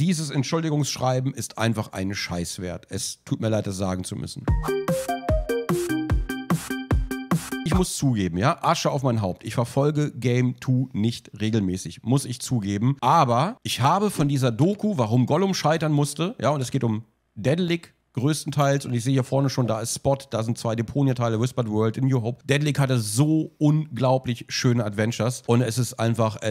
Dieses Entschuldigungsschreiben ist einfach einen Scheiß wert. Es tut mir leid, das sagen zu müssen. Ich muss zugeben, ja, Asche auf mein Haupt. Ich verfolge Game 2 nicht regelmäßig, muss ich zugeben. Aber ich habe von dieser Doku, warum Gollum scheitern musste, ja, und es geht um Daedalic größtenteils, und ich sehe hier vorne schon, da ist Spot, da sind 2 Deponia-Teile, Whispered World, in New Hope. Daedalic hatte so unglaublich schöne Adventures und es ist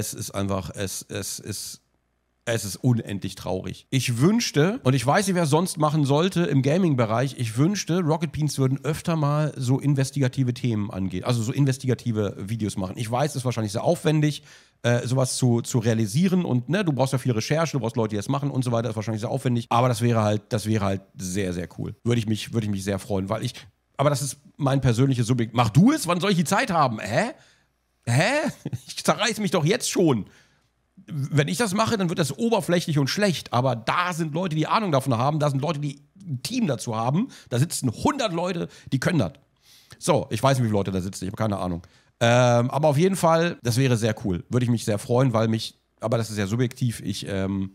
unendlich traurig. Ich wünschte, und ich weiß nicht, wer es sonst machen sollte im Gaming-Bereich, ich wünschte, Rocket Beans würden öfter mal so investigative Themen angehen, also so investigative Videos machen. Ich weiß, es ist wahrscheinlich sehr aufwendig, sowas zu realisieren, und ne, du brauchst ja viel Recherche, du brauchst Leute, die das machen und so weiter, das ist wahrscheinlich sehr aufwendig, aber das wäre halt sehr, sehr cool. Würde ich mich sehr freuen, aber das ist mein persönliches Subjekt. Mach du es? Wann soll ich die Zeit haben? Hä? Ich zerreiß mich doch jetzt schon. Wenn ich das mache, dann wird das oberflächlich und schlecht, aber da sind Leute, die Ahnung davon haben, da sind Leute, die ein Team dazu haben, da sitzen 100 Leute, die können das. So, ich weiß nicht, wie viele Leute da sitzen, ich habe keine Ahnung. Aber auf jeden Fall, das wäre sehr cool. Würde ich mich sehr freuen, aber das ist ja subjektiv, ich fände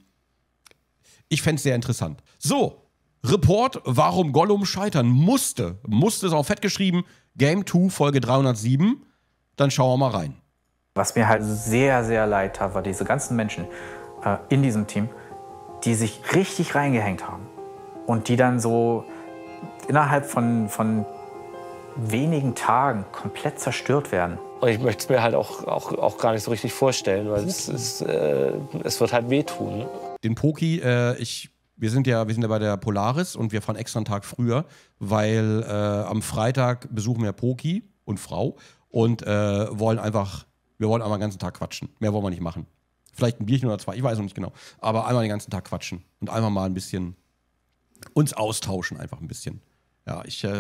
es sehr interessant. So, Report, warum Gollum scheitern musste. Musste ist auch fett geschrieben, Game 2, Folge 307. Dann schauen wir mal rein. Was mir halt sehr, sehr leid tat, war diese ganzen Menschen in diesem Team, die sich richtig reingehängt haben und die dann so innerhalb von wenigen Tagen komplett zerstört werden. Und ich möchte es mir halt auch gar nicht so richtig vorstellen, weil es wird halt wehtun. Den Poki, wir sind ja bei der Polaris und wir fahren extra einen Tag früher, weil am Freitag besuchen wir Poki und Frau und wollen einfach den ganzen Tag quatschen. Mehr wollen wir nicht machen. Vielleicht ein Bierchen oder 2, ich weiß noch nicht genau. Aber einmal den ganzen Tag quatschen und einfach mal ein bisschen uns austauschen, einfach ein bisschen. Ja,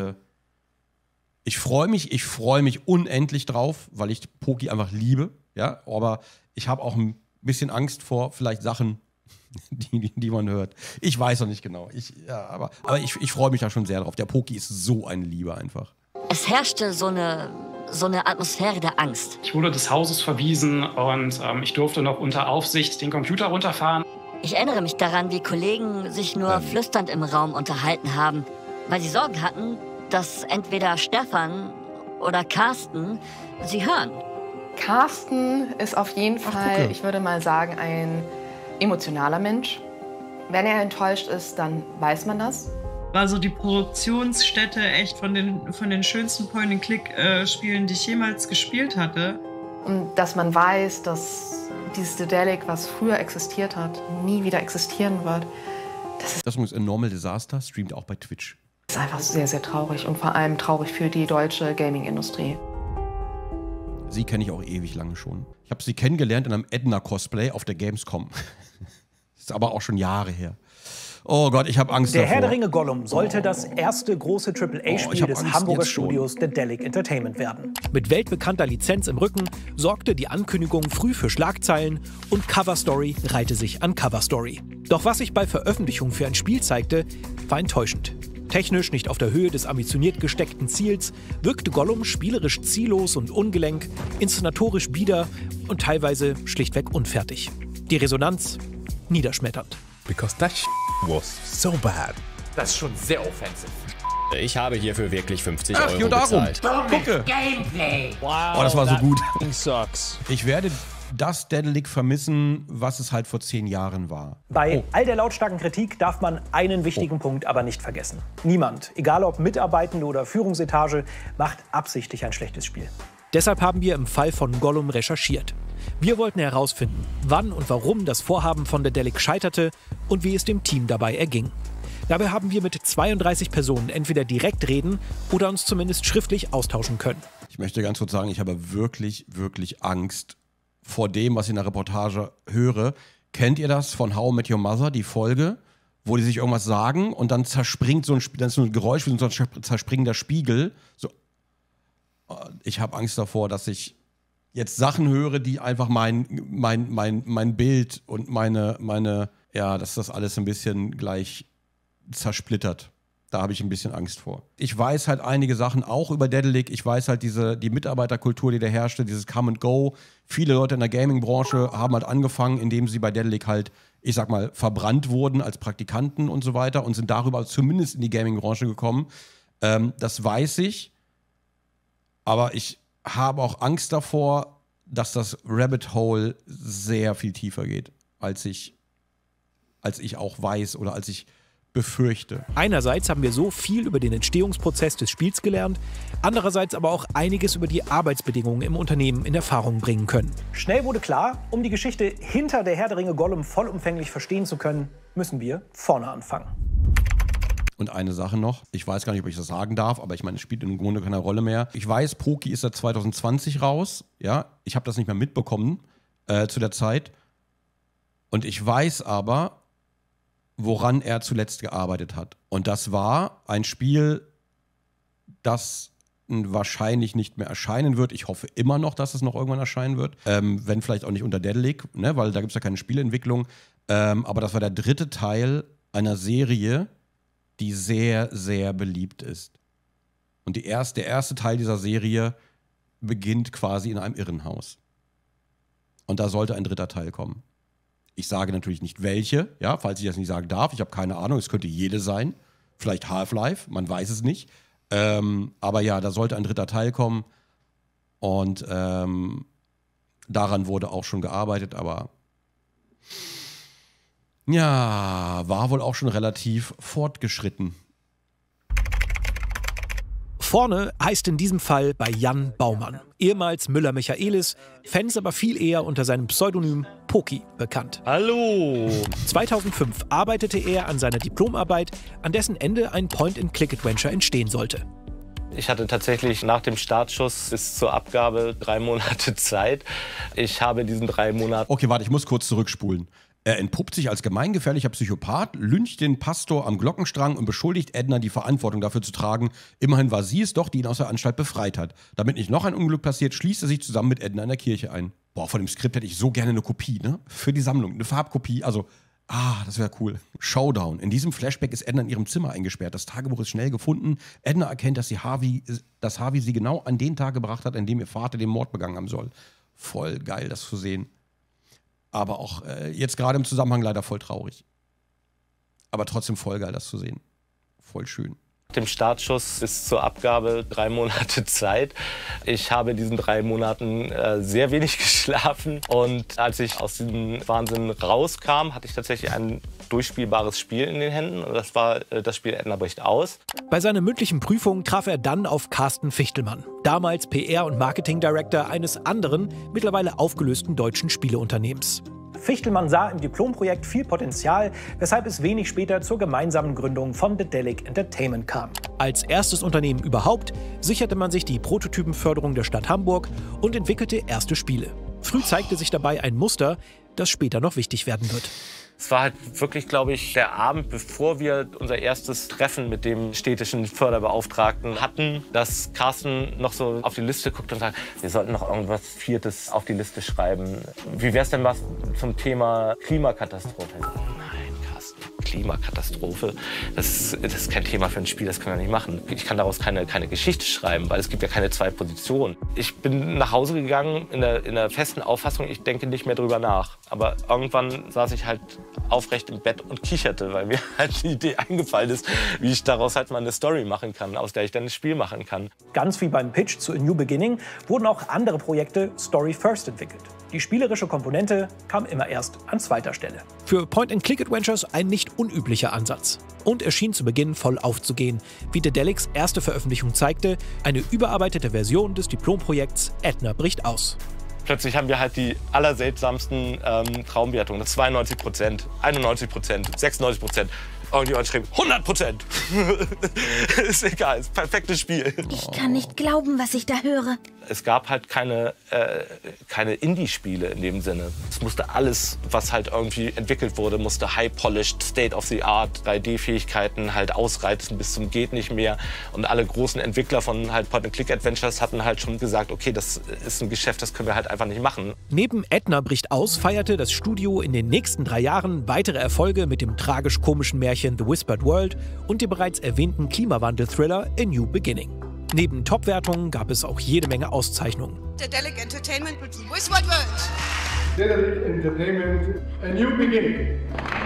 ich freue mich unendlich drauf, weil ich Poki einfach liebe. Ja, aber ich habe auch ein bisschen Angst vor vielleicht Sachen, die man hört. Ich weiß noch nicht genau. Aber ich freue mich da schon sehr drauf. Der Poki ist so eine Liebe einfach. Es herrschte so eine Atmosphäre der Angst. Ich wurde des Hauses verwiesen und ich durfte noch unter Aufsicht den Computer runterfahren. Ich erinnere mich daran, wie Kollegen sich nur flüsternd im Raum unterhalten haben, weil sie Sorgen hatten, dass entweder Stefan oder Carsten sie hören. Carsten ist auf jeden Fall, ich würde mal sagen, ein emotionaler Mensch. Wenn er enttäuscht ist, dann weiß man das. War so die Produktionsstätte echt von den schönsten Point-and-Click-Spielen, die ich jemals gespielt hatte. Und dass man weiß, dass dieses Daedalic, was früher existiert hat, nie wieder existieren wird. Das ist ein Normal Disaster, streamt auch bei Twitch. Das ist einfach sehr, sehr traurig und vor allem traurig für die deutsche Gaming-Industrie. Sie kenne ich auch ewig lange schon. Ich habe sie kennengelernt in einem Edna-Cosplay auf der Gamescom. Das ist aber auch schon Jahre her. Oh Gott, ich habe Angst davor. Der Herr der Ringe Gollum sollte das erste große AAA-Spiel des Hamburger Studios Daedalic Entertainment werden. Mit weltbekannter Lizenz im Rücken sorgte die Ankündigung früh für Schlagzeilen und Coverstory reihte sich an Coverstory. Doch was sich bei Veröffentlichung für ein Spiel zeigte, war enttäuschend. Technisch nicht auf der Höhe des ambitioniert gesteckten Ziels, wirkte Gollum spielerisch ziellos und ungelenk, inszenatorisch bieder und teilweise schlichtweg unfertig. Die Resonanz niederschmetternd. Because that was so bad. Das ist schon sehr offensiv. Ich habe hierfür wirklich 50 Euro bezahlt. Gucke. Gameplay. Wow, das war so gut. Sucks. Ich werde das Daedalic vermissen, was es halt vor 10 Jahren war. Bei all der lautstarken Kritik darf man einen wichtigen Punkt aber nicht vergessen. Niemand, egal ob Mitarbeitende oder Führungsetage, macht absichtlich ein schlechtes Spiel. Deshalb haben wir im Fall von Gollum recherchiert. Wir wollten herausfinden, wann und warum das Vorhaben von Daedalic scheiterte und wie es dem Team dabei erging. Dabei haben wir mit 32 Personen entweder direkt reden oder uns zumindest schriftlich austauschen können. Ich möchte ganz kurz sagen, ich habe wirklich, wirklich Angst vor dem, was ich in der Reportage höre. Kennt ihr das von How I Met Your Mother, die Folge, wo die sich irgendwas sagen und dann zerspringt dann ist so ein Geräusch wie so ein zerspringender Spiegel. So. Ich habe Angst davor, dass ich jetzt Sachen höre, die einfach mein Bild und dass das alles ein bisschen gleich zersplittert. Da habe ich ein bisschen Angst vor. Ich weiß halt einige Sachen auch über Daedalic. Ich weiß halt die Mitarbeiterkultur, die da herrschte, dieses Come and Go. Viele Leute in der Gaming-Branche haben halt angefangen, indem sie bei Daedalic halt, ich sag mal, verbrannt wurden als Praktikanten und so weiter und sind darüber zumindest in die Gaming-Branche gekommen. Das weiß ich. Aber ich habe auch Angst davor, dass das Rabbit Hole sehr viel tiefer geht, als ich auch weiß oder als ich befürchte. Einerseits haben wir so viel über den Entstehungsprozess des Spiels gelernt, andererseits aber auch einiges über die Arbeitsbedingungen im Unternehmen in Erfahrung bringen können. Schnell wurde klar, um die Geschichte hinter der Herr der Ringe Gollum vollumfänglich verstehen zu können, müssen wir vorne anfangen. Und eine Sache noch, ich weiß gar nicht, ob ich das sagen darf, aber ich meine, es spielt im Grunde keine Rolle mehr. Ich weiß, Poki ist seit 2020 raus, ja, ich habe das nicht mehr mitbekommen zu der Zeit. Und ich weiß aber, woran er zuletzt gearbeitet hat. Und das war ein Spiel, das wahrscheinlich nicht mehr erscheinen wird. Ich hoffe immer noch, dass es noch irgendwann erscheinen wird. Wenn vielleicht auch nicht unter Daedalic, ne, weil da gibt es ja keine Spieleentwicklung. Aber das war der 3. Teil einer Serie, die sehr, sehr beliebt ist. Und der erste Teil dieser Serie beginnt quasi in einem Irrenhaus. Und da sollte ein 3. Teil kommen. Ich sage natürlich nicht welche, ja, falls ich das nicht sagen darf. Ich habe keine Ahnung, es könnte jede sein. Vielleicht Half-Life, man weiß es nicht. Aber ja, da sollte ein 3. Teil kommen. Und daran wurde auch schon gearbeitet, aber ja, war wohl auch schon relativ fortgeschritten. Vorne heißt in diesem Fall bei Jan Baumann, ehemals Müller-Michaelis, Fans aber viel eher unter seinem Pseudonym Poki bekannt. Hallo! 2005 arbeitete er an seiner Diplomarbeit, an dessen Ende ein Point-and-Click-Adventure entstehen sollte. Ich hatte tatsächlich nach dem Startschuss bis zur Abgabe 3 Monate Zeit. Ich habe diesen 3 Monaten... Okay, warte, ich muss kurz zurückspulen. Er entpuppt sich als gemeingefährlicher Psychopath, lyncht den Pastor am Glockenstrang und beschuldigt Edna, die Verantwortung dafür zu tragen. Immerhin war sie es doch, die ihn aus der Anstalt befreit hat. Damit nicht noch ein Unglück passiert, schließt er sich zusammen mit Edna in der Kirche ein. Boah, von dem Skript hätte ich so gerne eine Kopie, ne? Für die Sammlung, eine Farbkopie, also... das wäre cool. Showdown. In diesem Flashback ist Edna in ihrem Zimmer eingesperrt. Das Tagebuch ist schnell gefunden. Edna erkennt, dass Harvey sie genau an den Tag gebracht hat, an dem ihr Vater den Mord begangen haben soll. Voll geil, das zu sehen. Aber auch jetzt gerade im Zusammenhang leider voll traurig. Aber trotzdem voll geil, das zu sehen. Voll schön. Nach dem Startschuss bis zur Abgabe 3 Monate Zeit. Ich habe diesen 3 Monaten sehr wenig geschlafen. Und als ich aus diesem Wahnsinn rauskam, hatte ich tatsächlich ein durchspielbares Spiel in den Händen. Und das war das Spiel Edna bricht aus. Bei seiner mündlichen Prüfung traf er dann auf Carsten Fichtelmann, damals PR- und Marketing-Director eines anderen, mittlerweile aufgelösten deutschen Spieleunternehmens. Fichtelmann sah im Diplomprojekt viel Potenzial, weshalb es wenig später zur gemeinsamen Gründung von Daedalic Entertainment kam. Als erstes Unternehmen überhaupt sicherte man sich die Prototypenförderung der Stadt Hamburg und entwickelte erste Spiele. Früh zeigte sich dabei ein Muster, das später noch wichtig werden wird. Es war halt wirklich, glaube ich, der Abend, bevor wir unser erstes Treffen mit dem städtischen Förderbeauftragten hatten, dass Carsten noch so auf die Liste guckt und sagt, wir sollten noch irgendwas Viertes auf die Liste schreiben. Wie wär's denn was zum Thema Klimakatastrophe? Nein, Carsten, Klimakatastrophe, das ist kein Thema für ein Spiel, das können wir nicht machen. Ich kann daraus keine Geschichte schreiben, weil es gibt ja keine 2 Positionen. Ich bin nach Hause gegangen in der festen Auffassung, ich denke nicht mehr drüber nach. Aber irgendwann saß ich halt aufrecht im Bett und kicherte, weil mir halt die Idee eingefallen ist, wie ich daraus halt mal eine Story machen kann, aus der ich dann ein Spiel machen kann. Ganz wie beim Pitch zu A New Beginning wurden auch andere Projekte Story First entwickelt. Die spielerische Komponente kam immer erst an zweiter Stelle. Für Point-and-Click-Adventures ein nicht unüblicher Ansatz. Und er schien zu Beginn voll aufzugehen, wie Daedalics erste Veröffentlichung zeigte, eine überarbeitete Version des Diplomprojekts Edna bricht aus. Plötzlich haben wir halt die allerseltsamsten Traumwertungen. 92%, 91%, 96%. Irgendjemand schrieb 100%. Ist egal, ist ein perfektes Spiel. Ich kann nicht glauben, was ich da höre. Es gab halt keine Indie-Spiele in dem Sinne. Es musste alles, was halt irgendwie entwickelt wurde, musste high-polished, state-of-the-art, 3D-Fähigkeiten halt ausreizen bis zum geht nicht mehr. Und alle großen Entwickler von halt Point-and-Click-Adventures hatten halt schon gesagt, okay, das ist ein Geschäft, das können wir halt einfach nicht machen. Neben Edna bricht aus feierte das Studio in den nächsten 3 Jahren weitere Erfolge mit dem tragisch-komischen Märchen Actionmärchen The Whispered World und dem bereits erwähnten Klimawandel-Thriller A New Beginning. Neben Top-Wertungen gab es auch jede Menge Auszeichnungen. Dedelic Entertainment mit The Whispered World. Dedelic Entertainment A New Beginning.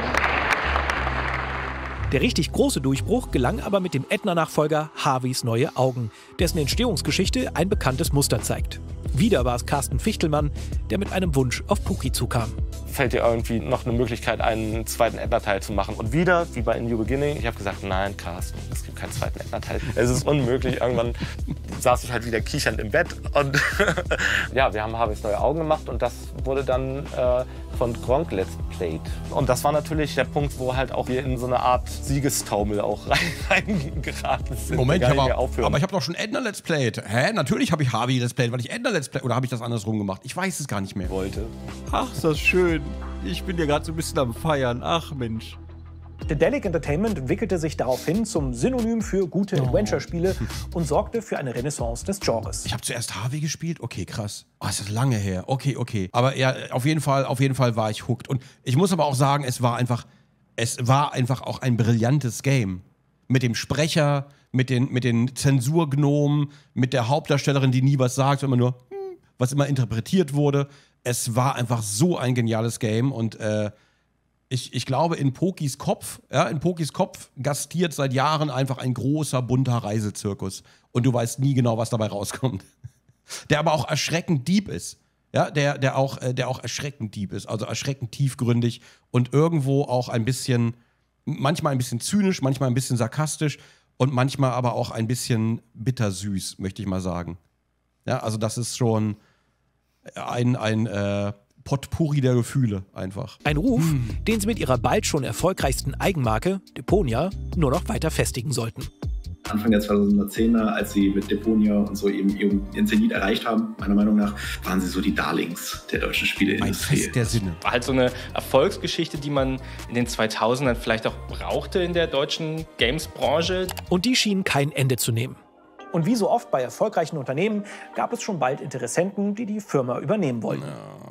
Der richtig große Durchbruch gelang aber mit dem Edna-Nachfolger Harveys neue Augen, dessen Entstehungsgeschichte ein bekanntes Muster zeigt. Wieder war es Carsten Fichtelmann, der mit einem Wunsch auf Pookie zukam. Fällt dir irgendwie noch eine Möglichkeit, einen zweiten Edna-Teil zu machen? Und wieder, wie bei A New Beginning, ich habe gesagt, nein, Carsten, es gibt keinen zweiten Edna-Teil. Es ist unmöglich. Irgendwann saß ich halt wieder kichernd im Bett. Und ja, wir haben Harveys neue Augen gemacht und das wurde dann von Gronkh Let's Played. Und das war natürlich der Punkt, wo halt auch wir in so eine Art Siegestaumel auch reingeraten sind. Moment, aber ich habe doch schon Edna Let's Played. Hä? Natürlich habe ich Harvey Let's Played, weil ich Edna Let's Played. Oder habe ich das andersrum gemacht? Ich weiß es gar nicht mehr. Ach, ist das schön. Ich bin ja gerade so ein bisschen am Feiern. Ach, Mensch. Dedelic Entertainment entwickelte sich daraufhin zum Synonym für gute Adventure-Spiele und sorgte für eine Renaissance des Genres. Ich habe zuerst Harvey gespielt? Okay, krass. Oh, ist das lange her. Okay. Aber ja, auf jeden Fall war ich hooked. Und ich muss aber auch sagen, es war einfach auch ein brillantes Game. Mit dem Sprecher, mit den Zensurgnomen, mit der Hauptdarstellerin, die nie was sagt, immer nur, was immer interpretiert wurde. Es war einfach so ein geniales Game und ich glaube, in Pokis Kopf gastiert seit Jahren einfach ein großer, bunter Reisezirkus. Und du weißt nie genau, was dabei rauskommt. Der aber auch erschreckend deep ist. Ja, der auch erschreckend deep ist. Also erschreckend tiefgründig und irgendwo auch manchmal ein bisschen zynisch, manchmal ein bisschen sarkastisch und manchmal aber auch ein bisschen bittersüß, möchte ich mal sagen. Ja, also das ist schon ein Potpourri der Gefühle einfach. Ein Ruf, den sie mit ihrer bald schon erfolgreichsten Eigenmarke, Deponia, nur noch weiter festigen sollten. Anfang der 2010er, als sie mit Deponia und so eben ihren Zenit erreicht haben, meiner Meinung nach, waren sie so die Darlings der deutschen Spieleindustrie. Ein Fest der Sinne. War halt so eine Erfolgsgeschichte, die man in den 2000ern vielleicht auch brauchte in der deutschen Games-Branche. Und die schien kein Ende zu nehmen. Und wie so oft bei erfolgreichen Unternehmen gab es schon bald Interessenten, die die Firma übernehmen wollten.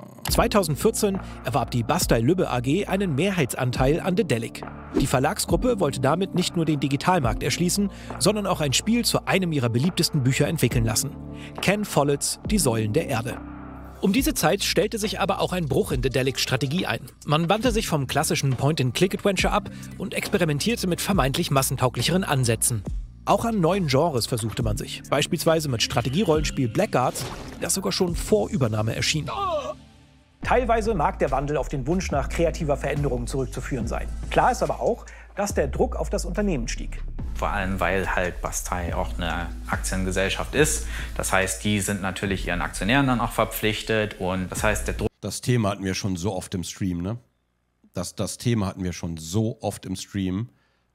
2014 erwarb die Bastei Lübbe AG einen Mehrheitsanteil an Dedelic. Die Verlagsgruppe wollte damit nicht nur den Digitalmarkt erschließen, sondern auch ein Spiel zu einem ihrer beliebtesten Bücher entwickeln lassen. Ken Folletts Die Säulen der Erde. Um diese Zeit stellte sich aber auch ein Bruch in Dedelics Strategie ein. Man wandte sich vom klassischen Point-and-Click-Adventure ab und experimentierte mit vermeintlich massentauglicheren Ansätzen. Auch an neuen Genres versuchte man sich, beispielsweise mit Strategierollenspiel Blackguards, das sogar schon vor Übernahme erschien. Teilweise mag der Wandel auf den Wunsch nach kreativer Veränderung zurückzuführen sein. Klar ist aber auch, dass der Druck auf das Unternehmen stieg. Vor allem, weil halt Bastei auch eine Aktiengesellschaft ist. Das heißt, die sind natürlich ihren Aktionären dann auch verpflichtet und das heißt, der Druck... Das Thema hatten wir schon so oft im Stream, ne? Das Thema hatten wir schon so oft im Stream.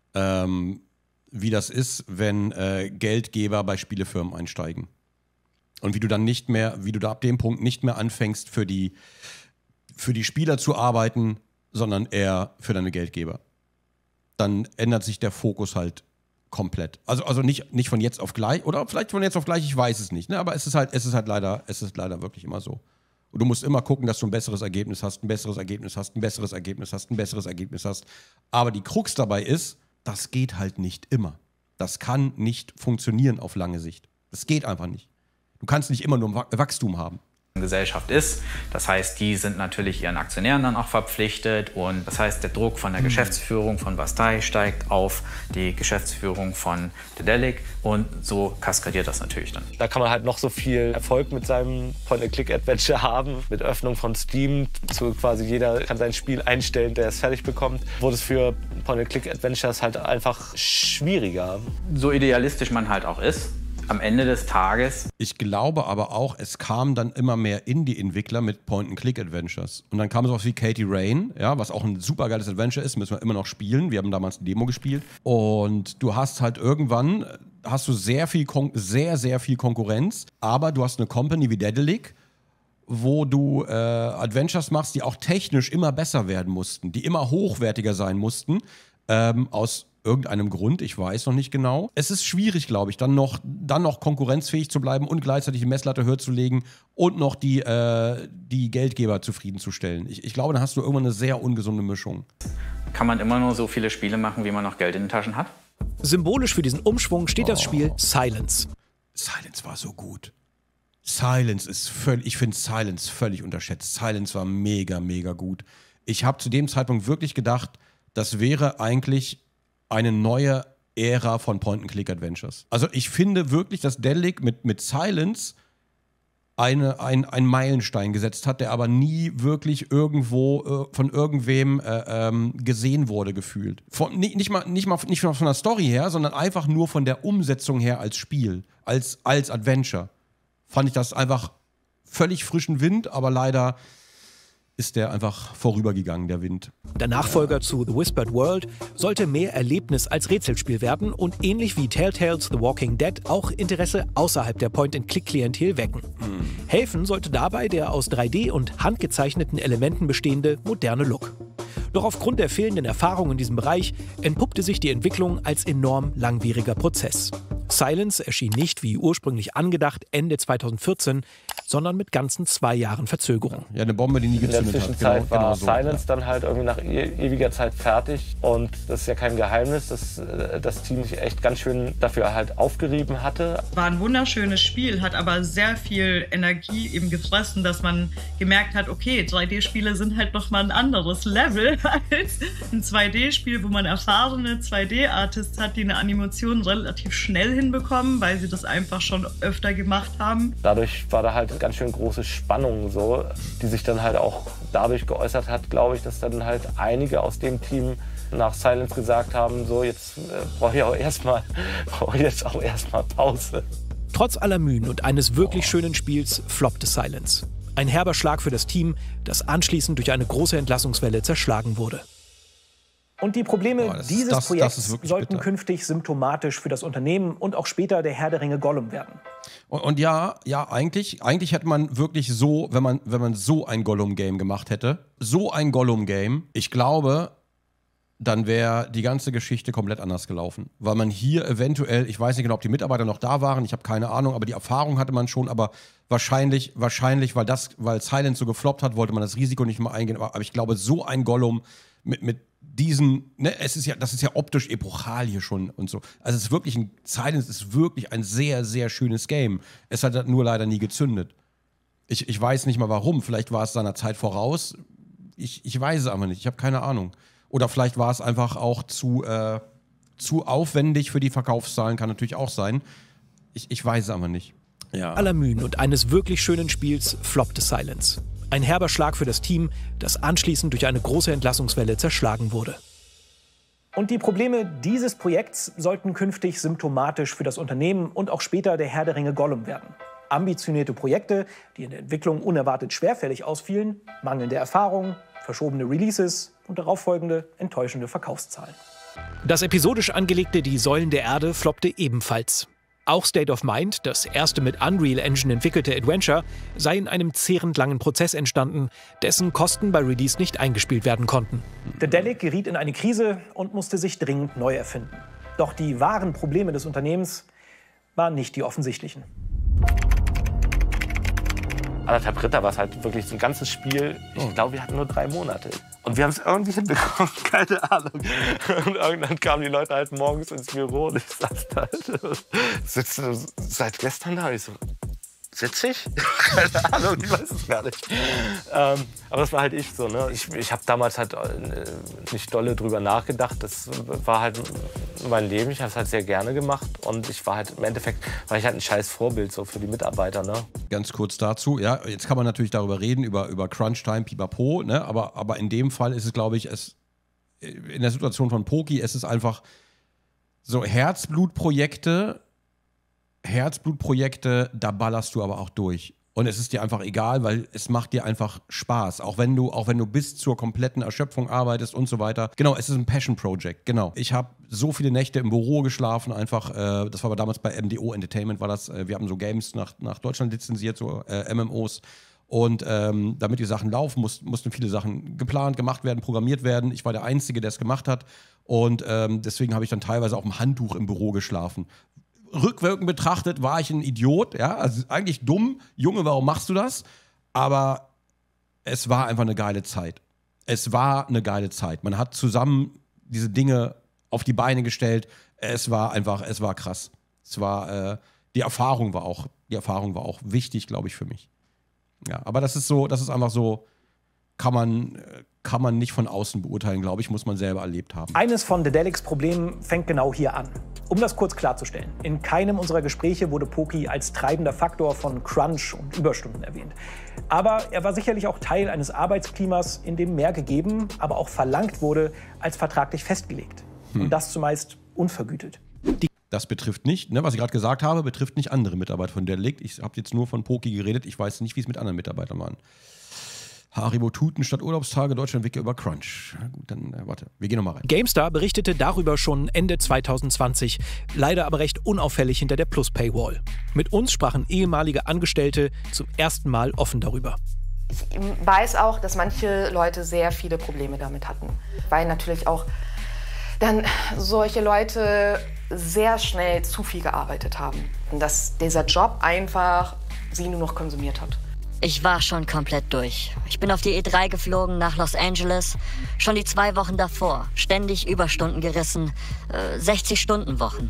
Wie das ist, wenn Geldgeber bei Spielefirmen einsteigen. Und wie du da ab dem Punkt nicht mehr anfängst, für die Spieler zu arbeiten, sondern eher für deine Geldgeber. Dann ändert sich der Fokus halt komplett. Also nicht von jetzt auf gleich, oder vielleicht von jetzt auf gleich, ich weiß es nicht, ne? Aber es ist leider wirklich immer so. Und du musst immer gucken, dass du ein besseres Ergebnis hast, ein besseres Ergebnis hast, ein besseres Ergebnis hast, ein besseres Ergebnis hast. Aber die Krux dabei ist, das geht halt nicht immer. Das kann nicht funktionieren auf lange Sicht. Das geht einfach nicht. Du kannst nicht immer nur Wachstum haben. Gesellschaft ist. Das heißt, die sind natürlich ihren Aktionären dann auch verpflichtet und das heißt, der Druck von der Geschäftsführung von Bastei steigt auf die Geschäftsführung von Dedelic und so kaskadiert das natürlich dann. Da kann man halt noch so viel Erfolg mit seinem Point-and-Click-Adventure haben, mit Öffnung von Steam, zu quasi jeder kann sein Spiel einstellen, der es fertig bekommt, wurde es für Point-and-Click-Adventures halt einfach schwieriger. So idealistisch man halt auch ist, am Ende des Tages. Ich glaube aber auch, es kam dann immer mehr Indie-Entwickler mit Point-and-Click-Adventures. Und dann kam sowas wie Katie Rain, ja, was auch ein super geiles Adventure ist, müssen wir immer noch spielen. Wir haben damals eine Demo gespielt. Und du hast halt irgendwann, sehr viel Konkurrenz, aber du hast eine Company wie Dedelic, wo du Adventures machst, die auch technisch immer besser werden mussten, die immer hochwertiger sein mussten, aus irgendeinem Grund, ich weiß noch nicht genau. Es ist schwierig, glaube ich, dann noch konkurrenzfähig zu bleiben und gleichzeitig die Messlatte höher zu legen und noch die Geldgeber zufriedenzustellen. Ich glaube, dann hast du irgendwann eine sehr ungesunde Mischung. Kann man immer nur so viele Spiele machen, wie man noch Geld in den Taschen hat? Symbolisch für diesen Umschwung steht das Spiel Silence. Silence war so gut. Silence ist völlig, ich finde Silence völlig unterschätzt. Silence war mega, mega gut. Ich habe zu dem Zeitpunkt wirklich gedacht, das wäre eigentlich eine neue Ära von Point-and-Click-Adventures. Also ich finde wirklich, dass Delic mit Silence einen Meilenstein gesetzt hat, der aber nie wirklich irgendwo von irgendwem gesehen wurde, gefühlt. Nicht von der Story her, sondern einfach nur von der Umsetzung her als Spiel, als Adventure. Fand ich das einfach völlig frischen Wind, aber leider ist der einfach vorübergegangen, der Wind. Der Nachfolger zu The Whispered World sollte mehr Erlebnis als Rätselspiel werden und ähnlich wie Telltales The Walking Dead auch Interesse außerhalb der Point-and-Click-Klientel wecken. Helfen sollte dabei der aus 3D- und handgezeichneten Elementen bestehende moderne Look. Doch aufgrund der fehlenden Erfahrung in diesem Bereich entpuppte sich die Entwicklung als enorm langwieriger Prozess. Silence erschien nicht, wie ursprünglich angedacht, Ende 2014, sondern mit ganzen 2 Jahren Verzögerung. Ja, eine Bombe, die nie gezündet hat. In der Zwischenzeit war Silence dann halt irgendwie nach ewiger Zeit fertig. Und das ist ja kein Geheimnis, dass das Team sich echt ganz schön dafür halt aufgerieben hatte. War ein wunderschönes Spiel, hat aber sehr viel Energie eben gefressen, dass man gemerkt hat, okay, 3D-Spiele sind halt noch mal ein anderes Level als ein 2D-Spiel, wo man erfahrene 2D-Artists hat, die eine Animation relativ schnell hinbekommen, weil sie das einfach schon öfter gemacht haben. Dadurch war da halt ganz schön große Spannung so, die sich dann halt auch dadurch geäußert hat, glaube ich, dass dann halt einige aus dem Team nach Silence gesagt haben, so jetzt brauche ich jetzt auch erstmal Pause. Trotz aller Mühen und eines wirklich schönen Spiels floppte Silence. Ein herber Schlag für das Team, das anschließend durch eine große Entlassungswelle zerschlagen wurde. Und die Probleme dieses Projekts sollten künftig symptomatisch für das Unternehmen und auch später der Herr der Ringe Gollum werden. Und ja, eigentlich hätte man wirklich so, wenn man so ein Gollum-Game gemacht hätte, so ein Gollum-Game, ich glaube, dann wäre die ganze Geschichte komplett anders gelaufen. Weil man hier eventuell, ich weiß nicht genau, ob die Mitarbeiter noch da waren, ich habe keine Ahnung, aber die Erfahrung hatte man schon, aber wahrscheinlich, weil Silence so gefloppt hat, wollte man das Risiko nicht mehr eingehen. Aber ich glaube, so ein Gollum mit diesen, ne, das ist ja optisch epochal hier schon und so. Also es ist wirklich Silence ist wirklich ein sehr, sehr schönes Game. Es hat nur leider nie gezündet. Ich weiß nicht mal warum. Vielleicht war es seiner Zeit voraus. Ich weiß es aber nicht. Ich habe keine Ahnung. Oder vielleicht war es einfach auch zu aufwendig für die Verkaufszahlen. Kann natürlich auch sein. Ich weiß es aber nicht. Ja. Aller Mühen und eines wirklich schönen Spiels floppte Silence. Ein herber Schlag für das Team, das anschließend durch eine große Entlassungswelle zerschlagen wurde. Und die Probleme dieses Projekts sollten künftig symptomatisch für das Unternehmen und auch später der Herr der Ringe Gollum werden. Ambitionierte Projekte, die in der Entwicklung unerwartet schwerfällig ausfielen, mangelnde Erfahrung, verschobene Releases und darauffolgende enttäuschende Verkaufszahlen. Das episodisch angelegte Die Säulen der Erde floppte ebenfalls. Auch State of Mind, das erste mit Unreal Engine entwickelte Adventure, sei in einem zehrend langen Prozess entstanden, dessen Kosten bei Release nicht eingespielt werden konnten. Daedalic geriet in eine Krise und musste sich dringend neu erfinden. Doch die wahren Probleme des Unternehmens waren nicht die offensichtlichen. 1,5 Ritter war es halt wirklich so ein ganzes Spiel. Ich glaube, wir hatten nur 3 Monate. Und wir haben es irgendwie hinbekommen, keine Ahnung. Und irgendwann kamen die Leute halt morgens ins Büro und ich saß da halt. Sitzt du seit gestern da? Und ich so, sitze ich? Keine Ahnung, ich weiß es gar nicht. Aber das war halt ich so, ne? Ich habe damals halt nicht dolle drüber nachgedacht. Das war halt mein Leben. Ich habe es halt sehr gerne gemacht. Und ich war halt im Endeffekt, war ich halt ein scheiß Vorbild so für die Mitarbeiter, ne? Ganz kurz dazu, ja, jetzt kann man natürlich darüber reden, über Crunch-Time, Pipapo, ne? Aber in dem Fall ist es, glaube ich, in der Situation von Poki, es ist einfach so Herzblutprojekte, da ballerst du aber auch durch. Und es ist dir einfach egal, weil es macht dir einfach Spaß. Auch wenn du bis zur kompletten Erschöpfung arbeitest und so weiter. Genau, es ist ein Passion-Project, genau. Ich habe so viele Nächte im Büro geschlafen, einfach, das war aber damals bei MDO Entertainment, war das, wir haben so Games nach Deutschland lizenziert, so MMOs. Und damit die Sachen laufen, mussten viele Sachen geplant, gemacht werden, programmiert werden. Ich war der Einzige, der es gemacht hat. Und deswegen habe ich dann teilweise auf dem Handtuch im Büro geschlafen. Rückwirkend betrachtet war ich ein Idiot, ja, also eigentlich dumm. Junge, warum machst du das? Aber es war einfach eine geile Zeit. Es war eine geile Zeit. Man hat zusammen diese Dinge auf die Beine gestellt. Es war krass. Die Erfahrung war auch wichtig, glaube ich, für mich. Ja, aber das ist einfach so, kann man nicht von außen beurteilen, glaube ich, muss man selber erlebt haben. Eines von Dedelics Problemen fängt genau hier an. Um das kurz klarzustellen, in keinem unserer Gespräche wurde Poki als treibender Faktor von Crunch und Überstunden erwähnt. Aber er war sicherlich auch Teil eines Arbeitsklimas, in dem mehr gegeben, aber auch verlangt wurde, als vertraglich festgelegt. Und das zumeist unvergütet. Das betrifft nicht, ne, was ich gerade gesagt habe, betrifft nicht andere Mitarbeiter von Dedelic. Ich habe jetzt nur von Poki geredet, ich weiß nicht, wie es mit anderen Mitarbeitern war. Haribo Tuten statt Urlaubstage, Deutschland-Wiki über Crunch. Ja, gut, dann warte, wir gehen nochmal rein. GameStar berichtete darüber schon Ende 2020, leider aber recht unauffällig hinter der Plus-Paywall. Mit uns sprachen ehemalige Angestellte zum ersten Mal offen darüber. Ich weiß auch, dass manche Leute sehr viele Probleme damit hatten, weil natürlich auch dann solche Leute sehr schnell zu viel gearbeitet haben und dass dieser Job einfach sie nur noch konsumiert hat. Ich war schon komplett durch. Ich bin auf die E3 geflogen nach Los Angeles. Schon die 2 Wochen davor. Ständig Überstunden gerissen. 60-Stunden-Wochen.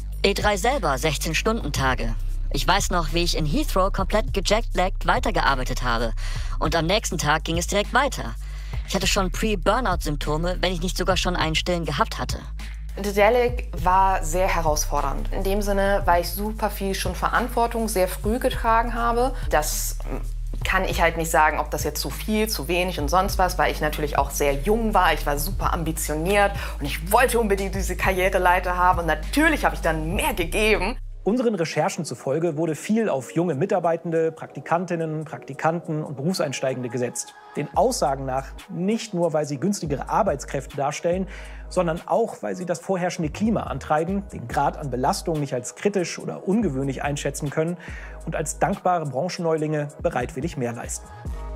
E3 selber 16-Stunden-Tage. Ich weiß noch, wie ich in Heathrow komplett gejetlaggt weitergearbeitet habe. Und am nächsten Tag ging es direkt weiter. Ich hatte schon Pre-Burnout-Symptome, wenn ich nicht sogar schon einen stillen gehabt hatte. Dedelic war sehr herausfordernd. In dem Sinne, weil ich super viel schon Verantwortung sehr früh getragen habe. Das kann ich halt nicht sagen, ob das jetzt zu viel, zu wenig und sonst was, weil ich natürlich auch sehr jung war. Ich war super ambitioniert und ich wollte unbedingt diese Karriereleiter haben. Und natürlich habe ich dann mehr gegeben. Unseren Recherchen zufolge wurde viel auf junge Mitarbeitende, Praktikantinnen, Praktikanten und Berufseinsteigende gesetzt. Den Aussagen nach nicht nur, weil sie günstigere Arbeitskräfte darstellen, sondern auch, weil sie das vorherrschende Klima antreiben, den Grad an Belastung nicht als kritisch oder ungewöhnlich einschätzen können und als dankbare Branchenneulinge bereitwillig mehr leisten.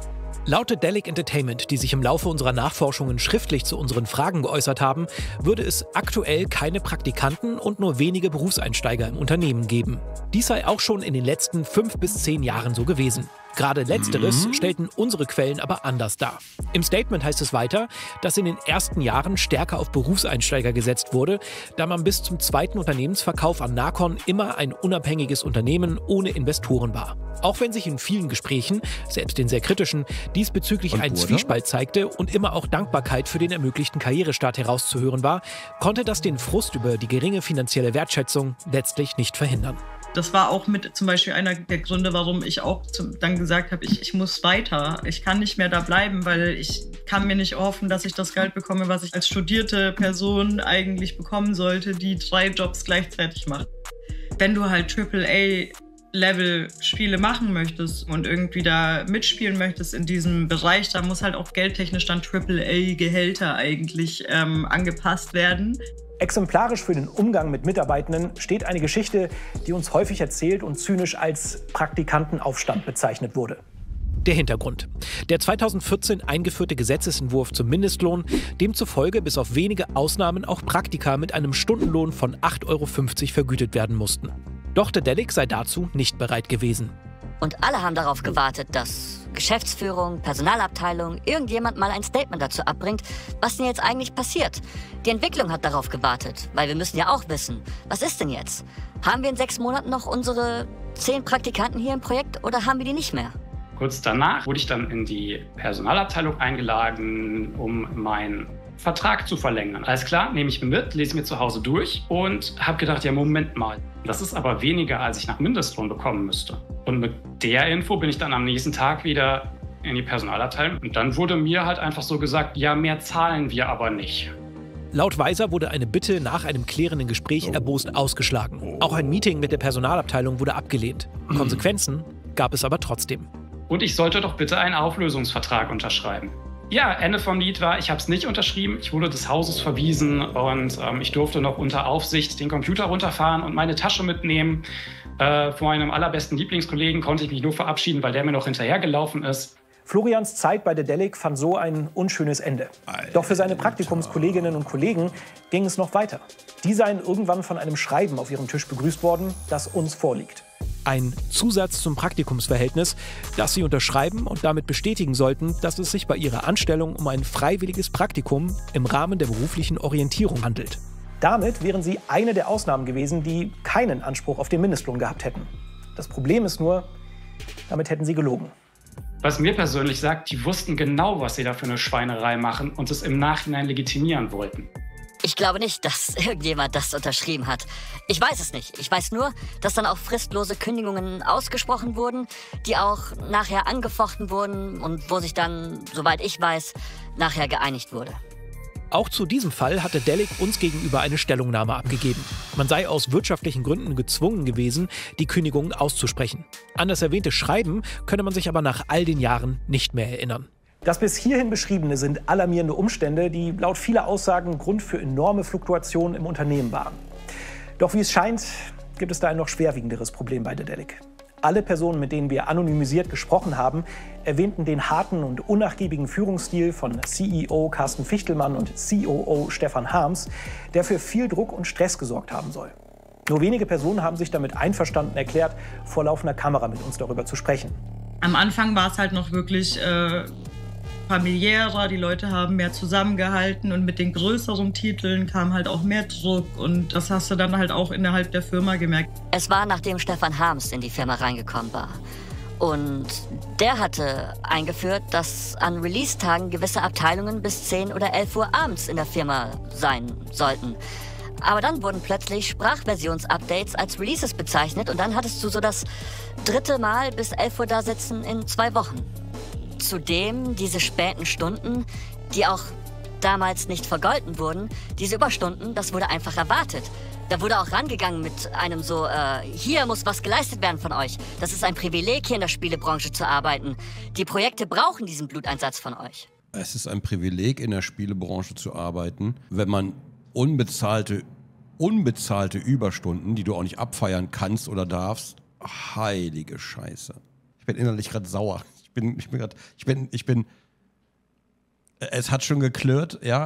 Laut Dedelic Entertainment, die sich im Laufe unserer Nachforschungen schriftlich zu unseren Fragen geäußert haben, würde es aktuell keine Praktikanten und nur wenige Berufseinsteiger im Unternehmen geben. Dies sei auch schon in den letzten 5 bis 10 Jahren so gewesen. Gerade Letzteres stellten unsere Quellen aber anders dar. Im Statement heißt es weiter, dass in den ersten Jahren stärker auf Berufseinsteiger gesetzt wurde, da man bis zum 2. Unternehmensverkauf an Nacon immer ein unabhängiges Unternehmen ohne Investoren war. Auch wenn sich in vielen Gesprächen, selbst den sehr kritischen, diesbezüglich ein Zwiespalt zeigte und immer auch Dankbarkeit für den ermöglichten Karrierestart herauszuhören war, konnte das den Frust über die geringe finanzielle Wertschätzung letztlich nicht verhindern. Das war auch mit zum Beispiel einer der Gründe, warum ich auch dann gesagt habe, ich muss weiter. Ich kann nicht mehr da bleiben, weil ich kann mir nicht hoffen, dass ich das Geld bekomme, was ich als studierte Person eigentlich bekommen sollte, die 3 Jobs gleichzeitig macht. Wenn du halt AAA-Level-Spiele machen möchtest und irgendwie da mitspielen möchtest in diesem Bereich, da muss halt auch geldtechnisch dann AAA-Gehälter eigentlich angepasst werden. Exemplarisch für den Umgang mit Mitarbeitenden steht eine Geschichte, die uns häufig erzählt und zynisch als Praktikantenaufstand bezeichnet wurde. Der Hintergrund: Der 2014 eingeführte Gesetzesentwurf zum Mindestlohn, demzufolge bis auf wenige Ausnahmen auch Praktika mit einem Stundenlohn von 8,50 € vergütet werden mussten. Doch Dedelic sei dazu nicht bereit gewesen. Und alle haben darauf gewartet, dass Geschäftsführung, Personalabteilung, irgendjemand mal ein Statement dazu abbringt, was denn jetzt eigentlich passiert. Die Entwicklung hat darauf gewartet, weil wir müssen ja auch wissen, was ist denn jetzt? Haben wir in 6 Monaten noch unsere 10 Praktikanten hier im Projekt oder haben wir die nicht mehr? Kurz danach wurde ich dann in die Personalabteilung eingeladen, um meinen Vertrag zu verlängern. Alles klar, nehme ich mir mit, lese mir zu Hause durch und habe gedacht, ja Moment mal, das ist aber weniger, als ich nach Mindestlohn bekommen müsste. Und mit der Info bin ich dann am nächsten Tag wieder in die Personalabteilung und dann wurde mir halt einfach so gesagt, ja, mehr zahlen wir aber nicht. Laut Weiser wurde eine Bitte nach einem klärenden Gespräch erbost ausgeschlagen. Auch ein Meeting mit der Personalabteilung wurde abgelehnt. Konsequenzen gab es aber trotzdem. Und ich sollte doch bitte einen Auflösungsvertrag unterschreiben. Ja, Ende vom Lied war, ich habe es nicht unterschrieben. Ich wurde des Hauses verwiesen und ich durfte noch unter Aufsicht den Computer runterfahren und meine Tasche mitnehmen. Von meinem allerbesten Lieblingskollegen konnte ich mich nur verabschieden, weil der mir noch hinterhergelaufen ist. Florians Zeit bei Dedelic fand so ein unschönes Ende. Doch für seine Praktikumskolleginnen und Kollegen ging es noch weiter. Die seien irgendwann von einem Schreiben auf ihrem Tisch begrüßt worden, das uns vorliegt. Ein Zusatz zum Praktikumsverhältnis, das sie unterschreiben und damit bestätigen sollten, dass es sich bei ihrer Anstellung um ein freiwilliges Praktikum im Rahmen der beruflichen Orientierung handelt. Damit wären sie eine der Ausnahmen gewesen, die keinen Anspruch auf den Mindestlohn gehabt hätten. Das Problem ist nur, damit hätten sie gelogen. Was mir persönlich sagt, die wussten genau, was sie da für eine Schweinerei machen und es im Nachhinein legitimieren wollten. Ich glaube nicht, dass irgendjemand das unterschrieben hat. Ich weiß es nicht. Ich weiß nur, dass dann auch fristlose Kündigungen ausgesprochen wurden, die auch nachher angefochten wurden und wo sich dann, soweit ich weiß, nachher geeinigt wurde. Auch zu diesem Fall hatte Delic uns gegenüber eine Stellungnahme abgegeben. Man sei aus wirtschaftlichen Gründen gezwungen gewesen, die Kündigung auszusprechen. An das erwähnte Schreiben könne man sich aber nach all den Jahren nicht mehr erinnern. Das bis hierhin Beschriebene sind alarmierende Umstände, die laut vieler Aussagen Grund für enorme Fluktuationen im Unternehmen waren. Doch wie es scheint, gibt es da ein noch schwerwiegenderes Problem bei Dedelic. Alle Personen, mit denen wir anonymisiert gesprochen haben, erwähnten den harten und unnachgiebigen Führungsstil von CEO Carsten Fichtelmann und COO Stefan Harms, der für viel Druck und Stress gesorgt haben soll. Nur wenige Personen haben sich damit einverstanden erklärt, vor laufender Kamera mit uns darüber zu sprechen. Am Anfang war es halt noch wirklich familiärer, die Leute haben mehr zusammengehalten und mit den größeren Titeln kam halt auch mehr Druck und das hast du dann halt auch innerhalb der Firma gemerkt. Es war, nachdem Stefan Harms in die Firma reingekommen war. Und der hatte eingeführt, dass an Release-Tagen gewisse Abteilungen bis 10 oder 11 Uhr abends in der Firma sein sollten. Aber dann wurden plötzlich Sprachversionsupdates als Releases bezeichnet und dann hattest du so das 3. Mal bis 11 Uhr da sitzen in 2 Wochen. Zudem diese späten Stunden, die auch damals nicht vergolten wurden, diese Überstunden, das wurde einfach erwartet. Da wurde auch rangegangen mit einem so, hier muss was geleistet werden von euch. Das ist ein Privileg, hier in der Spielebranche zu arbeiten. Die Projekte brauchen diesen Bluteinsatz von euch. Es ist ein Privileg, in der Spielebranche zu arbeiten, wenn man unbezahlte Überstunden, die du auch nicht abfeiern kannst oder darfst, heilige Scheiße. Ich bin innerlich gerade sauer. Es hat schon geklirrt, ja,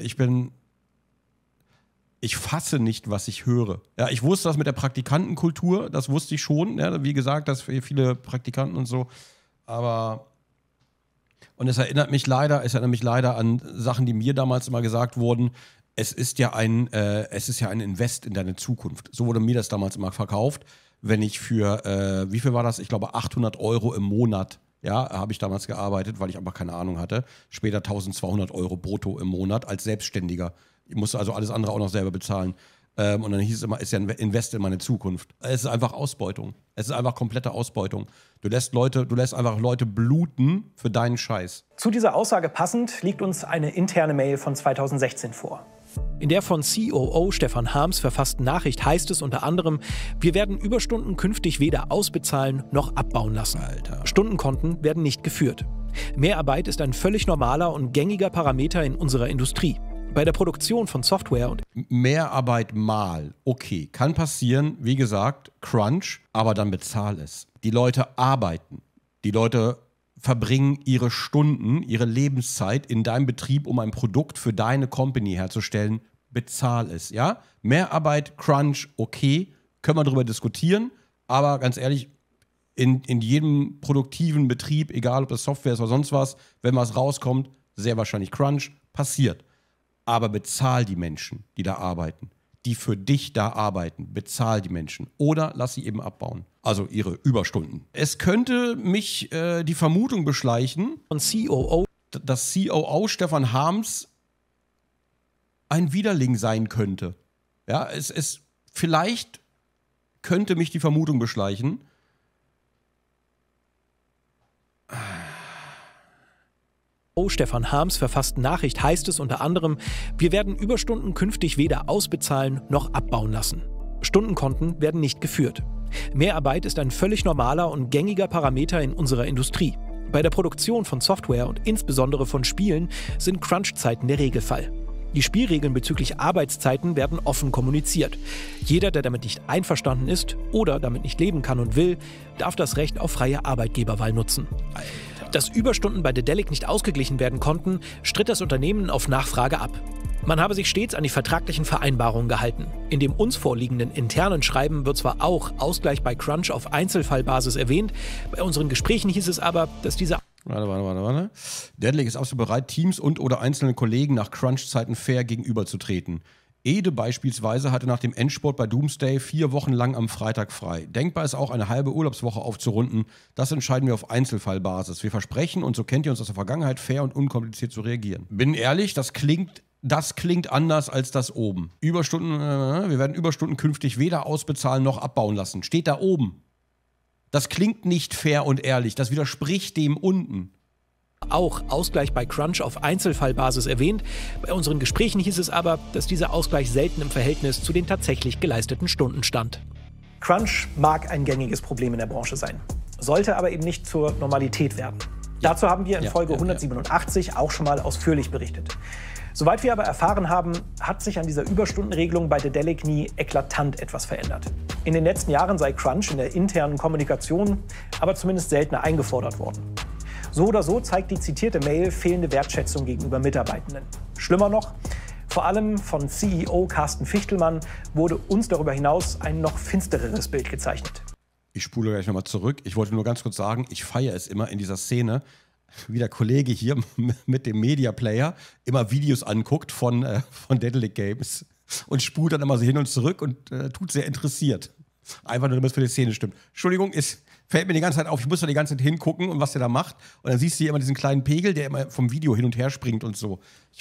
ich fasse nicht, was ich höre. Ja, ich wusste das mit der Praktikantenkultur, das wusste ich schon, ja, wie gesagt, dass viele Praktikanten und so, und es erinnert mich leider an Sachen, die mir damals immer gesagt wurden. Es ist ja ein Invest in deine Zukunft. So wurde mir das damals immer verkauft, wenn ich für, wie viel war das? Ich glaube 800 € im Monat. Ja, habe ich damals gearbeitet, weil ich aber keine Ahnung hatte. Später 1200 € brutto im Monat als Selbstständiger. Ich musste also alles andere auch noch selber bezahlen. Und dann hieß es immer, ist ja ein Invest in meine Zukunft. Es ist einfach Ausbeutung. Es ist einfach komplette Ausbeutung. Du lässt einfach Leute bluten für deinen Scheiß. Zu dieser Aussage passend liegt uns eine interne Mail von 2016 vor. In der von COO Stefan Harms verfassten Nachricht heißt es unter anderem, wir werden Überstunden künftig weder ausbezahlen noch abbauen lassen. Alter. Stundenkonten werden nicht geführt. Mehrarbeit ist ein völlig normaler und gängiger Parameter in unserer Industrie. Bei der Produktion von Software und Mehrarbeit mal, okay, kann passieren, wie gesagt, Crunch, aber dann bezahl es. Die Leute arbeiten, die Leute verbringen ihre Stunden, ihre Lebenszeit in deinem Betrieb, um ein Produkt für deine Company herzustellen, bezahl es, ja? Mehrarbeit, Crunch, okay, können wir darüber diskutieren, aber ganz ehrlich, in jedem produktiven Betrieb, egal ob das Software ist oder sonst was, wenn was rauskommt, sehr wahrscheinlich Crunch, passiert. Aber bezahl die Menschen, die da arbeiten, die für dich da arbeiten, bezahl die Menschen oder lass sie eben abbauen. Also ihre Überstunden. Es könnte mich die Vermutung beschleichen, dass COO Stefan Harms ein Widerling sein könnte. Ja, vielleicht könnte mich die Vermutung beschleichen. Stefan Harms verfassten Nachricht heißt es unter anderem, wir werden Überstunden künftig weder ausbezahlen noch abbauen lassen. Stundenkonten werden nicht geführt. Mehrarbeit ist ein völlig normaler und gängiger Parameter in unserer Industrie. Bei der Produktion von Software und insbesondere von Spielen sind Crunch-Zeiten der Regelfall. Die Spielregeln bezüglich Arbeitszeiten werden offen kommuniziert. Jeder, der damit nicht einverstanden ist oder damit nicht leben kann und will, darf das Recht auf freie Arbeitgeberwahl nutzen. Dass Überstunden bei Dedelic nicht ausgeglichen werden konnten, stritt das Unternehmen auf Nachfrage ab. Man habe sich stets an die vertraglichen Vereinbarungen gehalten. In dem uns vorliegenden internen Schreiben wird zwar auch Ausgleich bei Crunch auf Einzelfallbasis erwähnt, bei unseren Gesprächen hieß es aber, dass dieser... Warte. Dedelic ist absolut bereit, Teams und/oder einzelnen Kollegen nach Crunch-Zeiten fair gegenüberzutreten. Ede beispielsweise hatte nach dem Endspurt bei Doomsday 4 Wochen lang am Freitag frei. Denkbar ist auch, eine halbe Urlaubswoche aufzurunden. Das entscheiden wir auf Einzelfallbasis. Wir versprechen, und so kennt ihr uns aus der Vergangenheit, fair und unkompliziert zu reagieren. Bin ehrlich, das klingt anders als das oben. Überstunden, wir werden Überstunden künftig weder ausbezahlen noch abbauen lassen. Steht da oben. Das klingt nicht fair und ehrlich. Das widerspricht dem unten. Auch Ausgleich bei Crunch auf Einzelfallbasis erwähnt. Bei unseren Gesprächen hieß es aber, dass dieser Ausgleich selten im Verhältnis zu den tatsächlich geleisteten Stunden stand. Crunch mag ein gängiges Problem in der Branche sein, sollte aber eben nicht zur Normalität werden. Dazu haben wir in Folge 187 auch schon mal ausführlich berichtet. Soweit wir aber erfahren haben, hat sich an dieser Überstundenregelung bei Dedelic nie eklatant etwas verändert. In den letzten Jahren sei Crunch in der internen Kommunikation aber zumindest seltener eingefordert worden. So oder so zeigt die zitierte Mail fehlende Wertschätzung gegenüber Mitarbeitenden. Schlimmer noch, vor allem von CEO Carsten Fichtelmann wurde uns darüber hinaus ein noch finstereres Bild gezeichnet. Ich spule gleich nochmal zurück. Ich wollte nur ganz kurz sagen, ich feiere es immer in dieser Szene, wie der Kollege hier mit dem Media Player immer Videos anguckt von Dedelic Games und spult dann immer so hin und zurück und tut sehr interessiert. Einfach nur, damit es für die Szene stimmt. Entschuldigung, fällt mir die ganze Zeit auf, ich muss da die ganze Zeit hingucken und was der da macht. Und dann siehst du hier immer diesen kleinen Pegel, der immer vom Video hin und her springt und so. Ich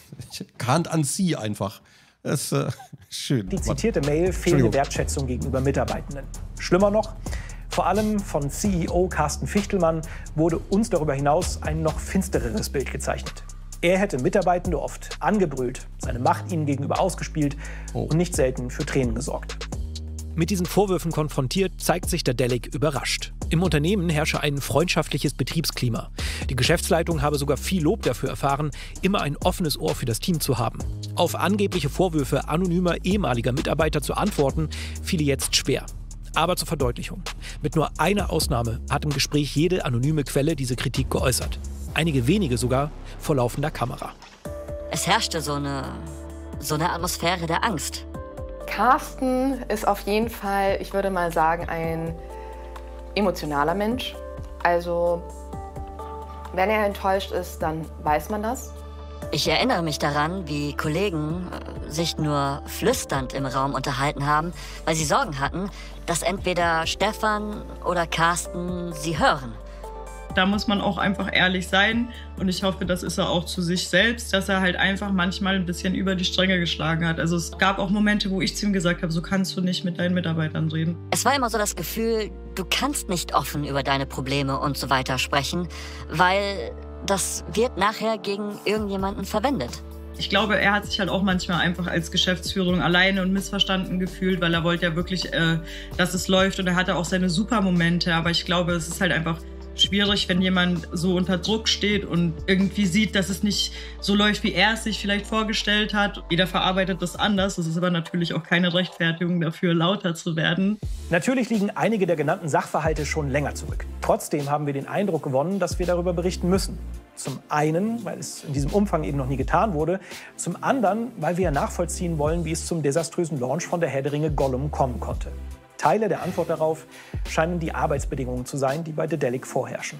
can't unsee einfach. Das ist schön. Die zitierte Mail fehlende Wertschätzung gegenüber Mitarbeitenden. Schlimmer noch, vor allem von CEO Carsten Fichtelmann wurde uns darüber hinaus ein noch finstereres Bild gezeichnet. Er hätte Mitarbeitende oft angebrüllt, seine Macht ihnen gegenüber ausgespielt und nicht selten für Tränen gesorgt. Mit diesen Vorwürfen konfrontiert, zeigt sich Dedelic überrascht. Im Unternehmen herrsche ein freundschaftliches Betriebsklima. Die Geschäftsleitung habe sogar viel Lob dafür erfahren, immer ein offenes Ohr für das Team zu haben. Auf angebliche Vorwürfe anonymer ehemaliger Mitarbeiter zu antworten, fiele jetzt schwer. Aber zur Verdeutlichung. Mit nur einer Ausnahme hat im Gespräch jede anonyme Quelle diese Kritik geäußert. Einige wenige sogar vor laufender Kamera. Es herrschte so eine Atmosphäre der Angst. Carsten ist auf jeden Fall, ich würde mal sagen, ein emotionaler Mensch. Also, wenn er enttäuscht ist, dann weiß man das. Ich erinnere mich daran, wie Kollegen sich nur flüsternd im Raum unterhalten haben, weil sie Sorgen hatten, dass entweder Stefan oder Carsten sie hören. Da muss man auch einfach ehrlich sein und ich hoffe, das ist er auch zu sich selbst, dass er halt einfach manchmal ein bisschen über die Stränge geschlagen hat. Also es gab auch Momente, wo ich zu ihm gesagt habe, so kannst du nicht mit deinen Mitarbeitern reden. Es war immer so das Gefühl, du kannst nicht offen über deine Probleme und so weiter sprechen, weil das wird nachher gegen irgendjemanden verwendet. Ich glaube, er hat sich halt auch manchmal einfach als Geschäftsführung alleine und missverstanden gefühlt, weil er wollte ja wirklich, dass es läuft und er hatte auch seine Supermomente. Aber ich glaube, es ist halt einfach schwierig, wenn jemand so unter Druck steht und irgendwie sieht, dass es nicht so läuft, wie er es sich vielleicht vorgestellt hat. Jeder verarbeitet das anders. Das ist aber natürlich auch keine Rechtfertigung dafür, lauter zu werden. Natürlich liegen einige der genannten Sachverhalte schon länger zurück. Trotzdem haben wir den Eindruck gewonnen, dass wir darüber berichten müssen. Zum einen, weil es in diesem Umfang eben noch nie getan wurde. Zum anderen, weil wir ja nachvollziehen wollen, wie es zum desaströsen Launch von der Herr der Ringe Gollum kommen konnte. Teile der Antwort darauf scheinen die Arbeitsbedingungen zu sein, die bei Dedelic vorherrschen.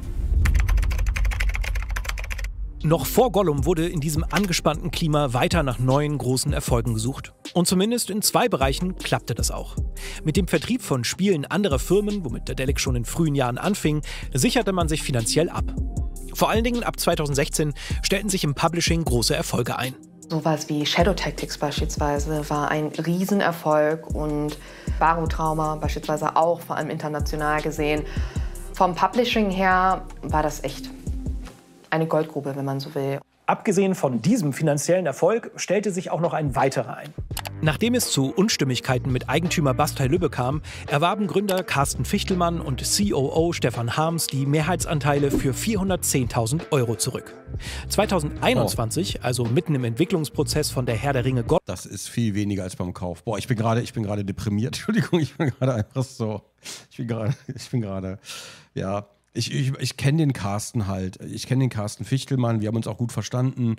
Noch vor Gollum wurde in diesem angespannten Klima weiter nach neuen großen Erfolgen gesucht. Und zumindest in 2 Bereichen klappte das auch. Mit dem Vertrieb von Spielen anderer Firmen, womit Dedelic schon in frühen Jahren anfing, sicherte man sich finanziell ab. Vor allen Dingen ab 2016 stellten sich im Publishing große Erfolge ein. Sowas wie Shadow Tactics beispielsweise war ein Riesenerfolg und Barotrauma beispielsweise auch, vor allem international gesehen. Vom Publishing her war das echt eine Goldgrube, wenn man so will. Abgesehen von diesem finanziellen Erfolg stellte sich auch noch ein weiterer ein. Nachdem es zu Unstimmigkeiten mit Eigentümer Bastei Lübbe kam, erwarben Gründer Carsten Fichtelmann und COO Stefan Harms die Mehrheitsanteile für 410.000 € zurück. 2021, also mitten im Entwicklungsprozess von der Herr der Ringe Gollum. Das ist viel weniger als beim Kauf. Boah, ich bin gerade deprimiert. Entschuldigung, ich bin gerade einfach so. Ich bin gerade, ja. Ich kenne den Carsten halt. Ich kenne den Carsten Fichtelmann. Wir haben uns auch gut verstanden.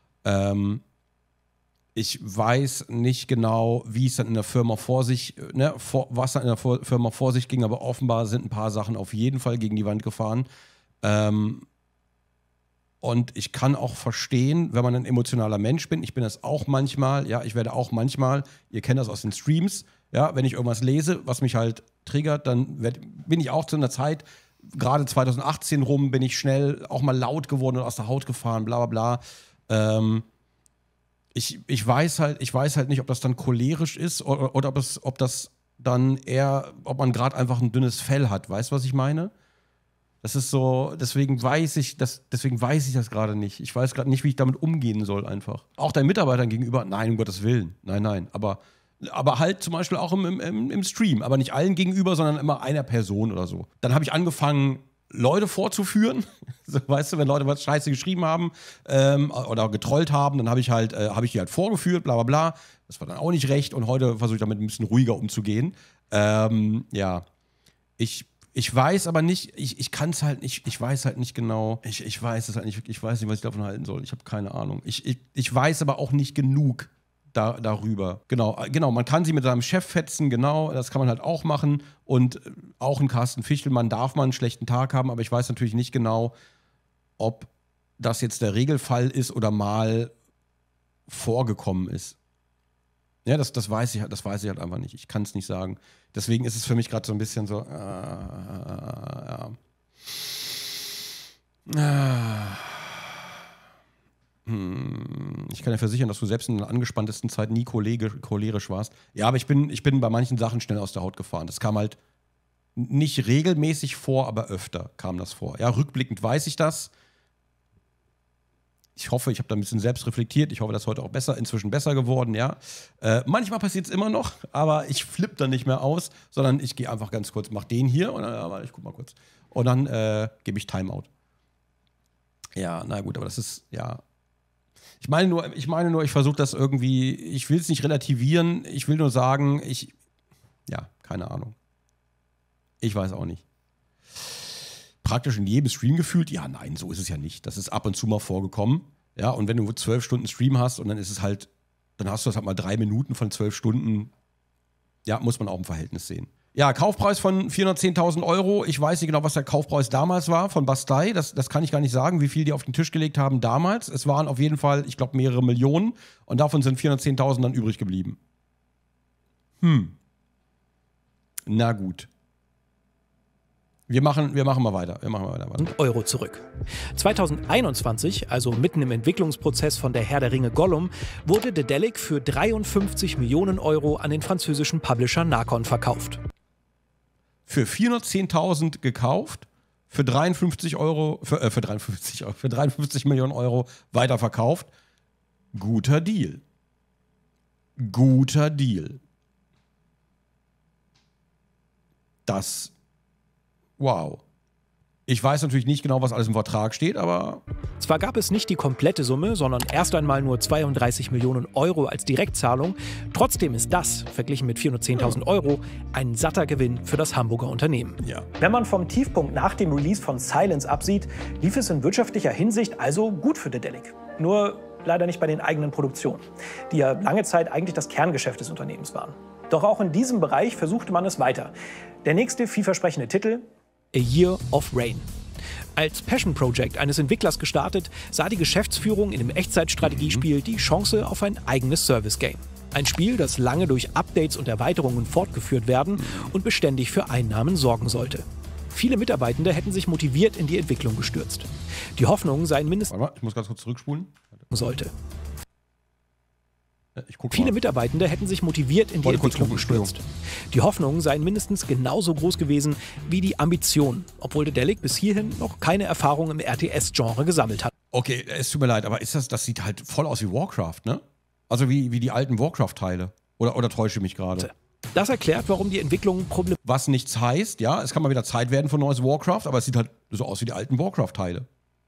Ich weiß nicht genau, wie es dann in der Firma was dann in der Firma vor sich ging, aber offenbar sind ein paar Sachen auf jeden Fall gegen die Wand gefahren. Und ich kann auch verstehen, wenn man ein emotionaler Mensch bin, ich bin das auch manchmal, ja, ich werde auch manchmal, ihr kennt das aus den Streams, ja, wenn ich irgendwas lese, was mich halt triggert, dann bin ich auch zu einer Zeit, gerade 2018 rum, bin ich schnell auch mal laut geworden und aus der Haut gefahren, bla bla bla. Ich weiß halt nicht, ob das dann cholerisch ist oder ob das dann eher, ob man gerade einfach ein dünnes Fell hat. Weißt du, was ich meine? Das ist so, deswegen weiß ich das gerade nicht. Ich weiß gerade nicht, wie ich damit umgehen soll einfach. Auch deinen Mitarbeitern gegenüber, nein, um Gottes Willen. Nein. Aber halt zum Beispiel auch im Stream. Aber nicht allen gegenüber, sondern immer einer Person oder so. Dann habe ich angefangen, Leute vorzuführen. So, weißt du, wenn Leute was Scheiße geschrieben haben oder getrollt haben, dann habe ich die halt vorgeführt, bla bla bla. Das war dann auch nicht recht und heute versuche ich damit ein bisschen ruhiger umzugehen. Ja, ich weiß aber nicht, ich kann es halt nicht, ich weiß halt nicht genau, ich weiß es halt nicht, ich weiß nicht, was ich davon halten soll. Ich habe keine Ahnung. Ich weiß aber auch nicht genug darüber. Genau, man kann sie mit seinem Chef fetzen, genau, das kann man halt auch machen. Und auch ein Carsten Fichtelmann darf man einen schlechten Tag haben, aber ich weiß natürlich nicht genau, ob das jetzt der Regelfall ist oder mal vorgekommen ist. Ja, das weiß ich halt einfach nicht. Ich kann es nicht sagen. Deswegen ist es für mich gerade so ein bisschen so. Ich kann ja versichern, dass du selbst in der angespanntesten Zeit nie cholerisch warst. Ja, aber ich bin bei manchen Sachen schnell aus der Haut gefahren. Das kam halt nicht regelmäßig vor, aber öfter kam das vor. Ja, rückblickend weiß ich das. Ich hoffe, ich habe da ein bisschen selbst reflektiert. Ich hoffe, das ist heute auch inzwischen besser geworden, ja. Manchmal passiert es immer noch, aber ich flippe dann nicht mehr aus, sondern ich gehe einfach ganz kurz, mach den hier und dann, ich guck mal kurz. Und dann gebe ich Timeout. Ja, na gut, aber das ist, ja. Ich meine nur, ich versuche das irgendwie, ich will es nicht relativieren, ich will nur sagen, ja, keine Ahnung. Ich weiß auch nicht. Praktisch in jedem Stream gefühlt? Ja, nein, so ist es ja nicht. Das ist ab und zu mal vorgekommen. Ja, und wenn du 12 Stunden Stream hast und dann ist es halt, dann hast du das halt mal 3 Minuten von 12 Stunden, ja, muss man auch im Verhältnis sehen. Ja, Kaufpreis von 410.000 €. Ich weiß nicht genau, was der Kaufpreis damals war von Bastei. Das kann ich gar nicht sagen, wie viel die auf den Tisch gelegt haben damals. Es waren auf jeden Fall, ich glaube, mehrere Millionen. Und davon sind 410.000 dann übrig geblieben. Na gut. Wir machen mal weiter. Euro zurück. 2021, also mitten im Entwicklungsprozess von der Herr der Ringe Gollum, wurde Dedelic für 53 Millionen € an den französischen Publisher Nacon verkauft. Für 410.000 gekauft, für 53 Millionen € weiterverkauft. Guter Deal. Wow. Ich weiß natürlich nicht genau, was alles im Vertrag steht, aber... Zwar gab es nicht die komplette Summe, sondern erst einmal nur 32 Millionen € als Direktzahlung. Trotzdem ist das, verglichen mit 410.000 €, ein satter Gewinn für das Hamburger Unternehmen. Ja. Wenn man vom Tiefpunkt nach dem Release von Silence absieht, lief es in wirtschaftlicher Hinsicht also gut für Dedelic. Nur leider nicht bei den eigenen Produktionen, die ja lange Zeit eigentlich das Kerngeschäft des Unternehmens waren. Doch auch in diesem Bereich versuchte man es weiter. Der nächste vielversprechende Titel: A Year of Rain. Als Passion Project eines Entwicklers gestartet, sah die Geschäftsführung in dem Echtzeitstrategiespiel die Chance auf ein eigenes Service-Game. Ein Spiel, das lange durch Updates und Erweiterungen fortgeführt werden und beständig für Einnahmen sorgen sollte. Viele Mitarbeitende hätten sich motiviert in die Entwicklung gestürzt. Die Hoffnungen seien mindestens... Warte mal, ich muss ganz kurz zurückspulen. Viele Mitarbeitende hätten sich motiviert in die Entwicklung gestürzt. Die Hoffnungen seien mindestens genauso groß gewesen wie die Ambitionen, obwohl Dedelic bis hierhin noch keine Erfahrung im RTS-Genre gesammelt hat. Okay, es tut mir leid, aber das sieht halt voll aus wie Warcraft, ne? Also wie die alten Warcraft-Teile. Oder täusche ich mich gerade? Das erklärt, warum die Entwicklung problematisch. Was nichts heißt, ja, es kann mal wieder Zeit werden für neues Warcraft, aber es sieht halt so aus wie die alten Warcraft-Teile.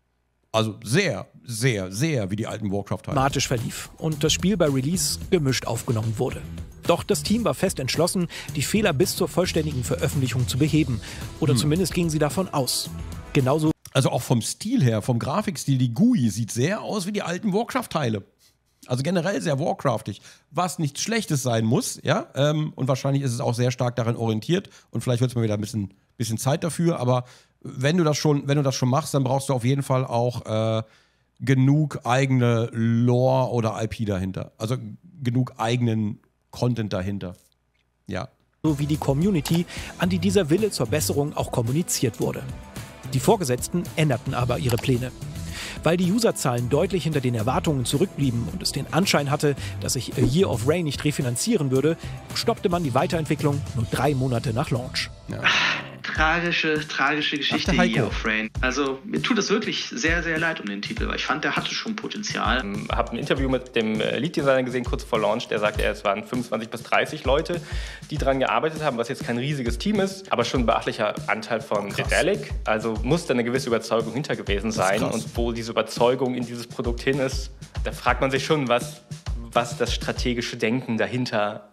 Also sehr, sehr, sehr wie die alten Warcraft-Teile. Verlief und das Spiel bei Release gemischt aufgenommen wurde. Doch das Team war fest entschlossen, die Fehler bis zur vollständigen Veröffentlichung zu beheben. Oder zumindest gingen sie davon aus. Genauso. Also auch vom Stil her, vom Grafikstil, die GUI sieht sehr aus wie die alten Warcraft-Teile. Also generell sehr Warcraftig, was nichts Schlechtes sein muss, ja. Und wahrscheinlich ist es auch sehr stark daran orientiert und vielleicht wird es mal wieder ein bisschen Zeit dafür, aber wenn du das schon machst, dann brauchst du auf jeden Fall auch genug eigene Lore oder IP dahinter. Also genug eigenen Content dahinter. Ja. So wie die Community, an die dieser Wille zur Besserung auch kommuniziert wurde. Die Vorgesetzten änderten aber ihre Pläne. Weil die Userzahlen deutlich hinter den Erwartungen zurückblieben und es den Anschein hatte, dass sich A Year of Rain nicht refinanzieren würde, stoppte man die Weiterentwicklung nur 3 Monate nach Launch. Ja. Tragische Geschichte, Year of Rain. Also mir tut es wirklich sehr, sehr leid um den Titel, weil ich fand, der hatte schon Potenzial. Ich habe ein Interview mit dem Lead-Designer gesehen, kurz vor Launch. Der sagte, es waren 25 bis 30 Leute, die daran gearbeitet haben, was jetzt kein riesiges Team ist, aber schon ein beachtlicher Anteil von Daedalic. Also muss da eine gewisse Überzeugung hinter gewesen sein. Und wo diese Überzeugung in dieses Produkt hin ist, da fragt man sich schon, was das strategische Denken dahinter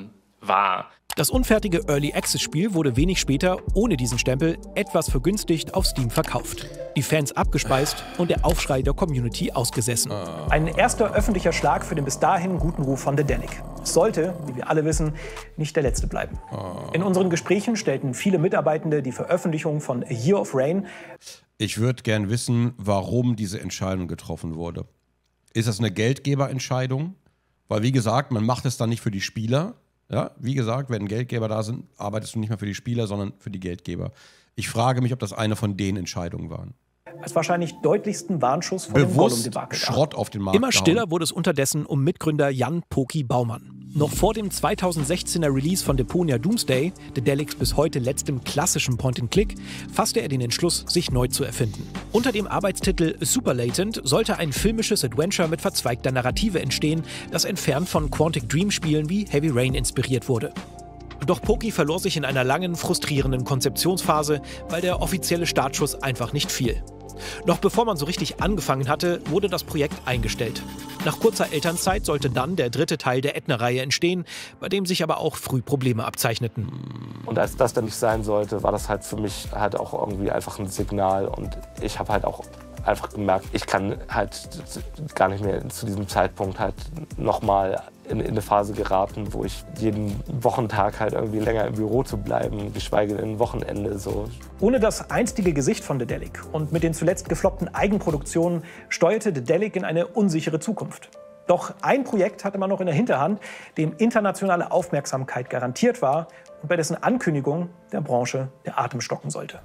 war. Das unfertige Early-Access-Spiel wurde wenig später, ohne diesen Stempel, etwas vergünstigt auf Steam verkauft. Die Fans abgespeist und der Aufschrei der Community ausgesessen. Ein erster öffentlicher Schlag für den bis dahin guten Ruf von Daedalic. Es sollte, wie wir alle wissen, nicht der letzte bleiben. In unseren Gesprächen stellten viele Mitarbeitende die Veröffentlichung von A Year of Rain. Ich würde gern wissen, warum diese Entscheidung getroffen wurde. Ist das eine Geldgeberentscheidung? Weil, wie gesagt, man macht es dann nicht für die Spieler. Ja, wie gesagt, wenn Geldgeber da sind, arbeitest du nicht mehr für die Spieler, sondern für die Geldgeber. Ich frage mich, ob das eine von den Entscheidungen waren. Als wahrscheinlich deutlichsten Warnschuss vor dem Gollum-Debakel. Schrott auf den Markt Immer stiller wurde es unterdessen um Mitgründer Jan Poki Baumann. Noch vor dem 2016er Release von Deponia Doomsday, Daedalics bis heute letztem klassischen Point-and-Click, fasste er den Entschluss, sich neu zu erfinden. Unter dem Arbeitstitel Super Latent sollte ein filmisches Adventure mit verzweigter Narrative entstehen, das entfernt von Quantic Dream-Spielen wie Heavy Rain inspiriert wurde. Doch Poki verlor sich in einer langen, frustrierenden Konzeptionsphase, weil der offizielle Startschuss einfach nicht fiel. Noch bevor man so richtig angefangen hatte, wurde das Projekt eingestellt. Nach kurzer Elternzeit sollte dann der 3. Teil der Edna-Reihe entstehen, bei dem sich aber auch früh Probleme abzeichneten. Und als das dann nicht sein sollte, war das halt für mich halt auch irgendwie einfach ein Signal. Und ich habe halt auch einfach gemerkt, ich kann halt gar nicht mehr zu diesem Zeitpunkt halt nochmal in eine Phase geraten, wo ich jeden Wochentag halt irgendwie länger im Büro zu bleiben, geschweige denn ein Wochenende so. Ohne das einstige Gesicht von Daedalic und mit den zuletzt gefloppten Eigenproduktionen steuerte Daedalic in eine unsichere Zukunft. Doch ein Projekt hatte man noch in der Hinterhand, dem internationale Aufmerksamkeit garantiert war und bei dessen Ankündigung der Branche der Atem stocken sollte.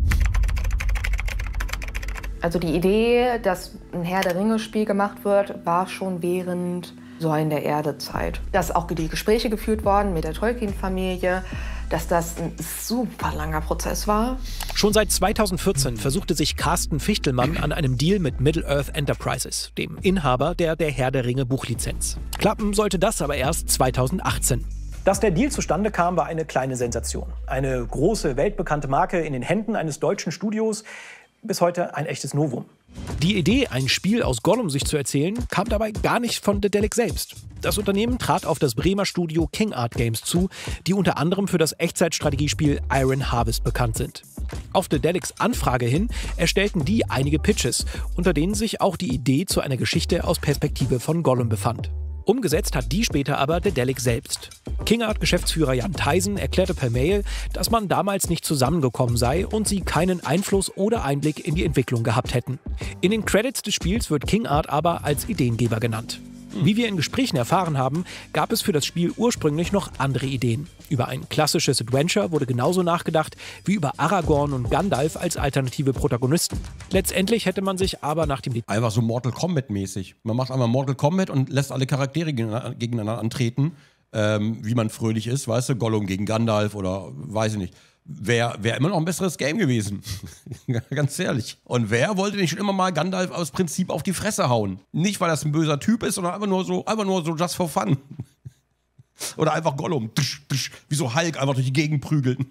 Also die Idee, dass ein Herr der Ringe-Spiel gemacht wird, war schon während Säulen der Erde-Zeit. Dass auch die Gespräche geführt worden mit der Tolkien-Familie, dass das ein super langer Prozess war. Schon seit 2014 versuchte sich Carsten Fichtelmann an einem Deal mit Middle-earth Enterprises, dem Inhaber der Herr der Ringe Buchlizenz. Klappen sollte das aber erst 2018. Dass der Deal zustande kam, war eine kleine Sensation. Eine große, weltbekannte Marke in den Händen eines deutschen Studios, bis heute ein echtes Novum. Die Idee, ein Spiel aus Gollum sich zu erzählen, kam dabei gar nicht von Daedalic selbst. Das Unternehmen trat auf das Bremer Studio King Art Games zu, die unter anderem für das Echtzeitstrategiespiel Iron Harvest bekannt sind. Auf Daedalics Anfrage hin erstellten die einige Pitches, unter denen sich auch die Idee zu einer Geschichte aus Perspektive von Gollum befand. Umgesetzt hat die später aber Daedalic selbst. King Art-Geschäftsführer Jan Theisen erklärte per Mail, dass man damals nicht zusammengekommen sei und sie keinen Einfluss oder Einblick in die Entwicklung gehabt hätten. In den Credits des Spiels wird King Art aber als Ideengeber genannt. Wie wir in Gesprächen erfahren haben, gab es für das Spiel ursprünglich noch andere Ideen. Über ein klassisches Adventure wurde genauso nachgedacht wie über Aragorn und Gandalf als alternative Protagonisten. Letztendlich hätte man sich aber nach dem... Einfach so Mortal Kombat-mäßig. Man macht einmal Mortal Kombat und lässt alle Charaktere gegeneinander antreten, wie man fröhlich ist, weißt du, Gollum gegen Gandalf oder weiß ich nicht. Wäre immer noch ein besseres Game gewesen. Ganz ehrlich. Und wer wollte nicht schon immer mal Gandalf aus Prinzip auf die Fresse hauen? Nicht, weil das ein böser Typ ist, sondern einfach nur so just for fun. Oder einfach Gollum, wie so Hulk einfach durch die Gegend prügeln.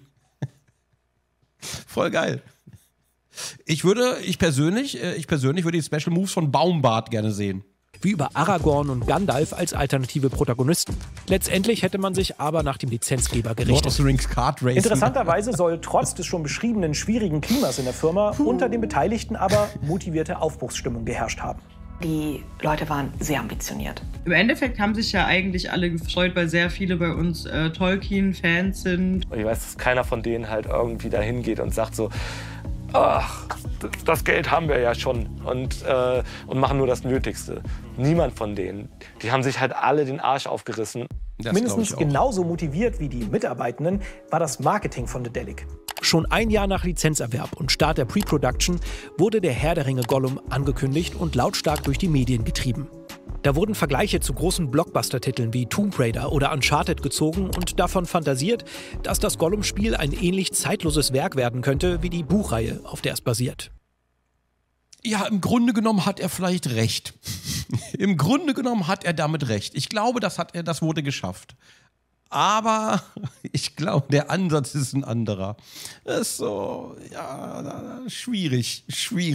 Voll geil. Ich persönlich würde die Special Moves von Baumbart gerne sehen. Wie über Aragorn und Gandalf als alternative Protagonisten. Letztendlich hätte man sich aber nach dem Lizenzgeber gerichtet. Lord of the Rings Kart Racing. Interessanterweise soll trotz des schon beschriebenen schwierigen Klimas in der Firma unter den Beteiligten aber motivierte Aufbruchsstimmung geherrscht haben. Die Leute waren sehr ambitioniert. Im Endeffekt haben sich ja eigentlich alle gefreut, weil sehr viele bei uns Tolkien-Fans sind. Und ich weiß, dass keiner von denen halt irgendwie dahin geht und sagt so, ach, das Geld haben wir ja schon und machen nur das Nötigste. Niemand von denen. Die haben sich halt alle den Arsch aufgerissen. Mindestens genauso motiviert wie die Mitarbeitenden war das Marketing von Dedelic. Schon ein Jahr nach Lizenzerwerb und Start der Pre-Production wurde der Herr der Ringe Gollum angekündigt und lautstark durch die Medien getrieben. Da wurden Vergleiche zu großen Blockbuster-Titeln wie Tomb Raider oder Uncharted gezogen und davon fantasiert, dass das Gollum-Spiel ein ähnlich zeitloses Werk werden könnte wie die Buchreihe, auf der es basiert. Ja, im Grunde genommen hat er vielleicht recht. Im Grunde genommen hat er damit recht. Ich glaube, das wurde geschafft. Aber ich glaube, der Ansatz ist ein anderer. Das ist so, ja, schwierig.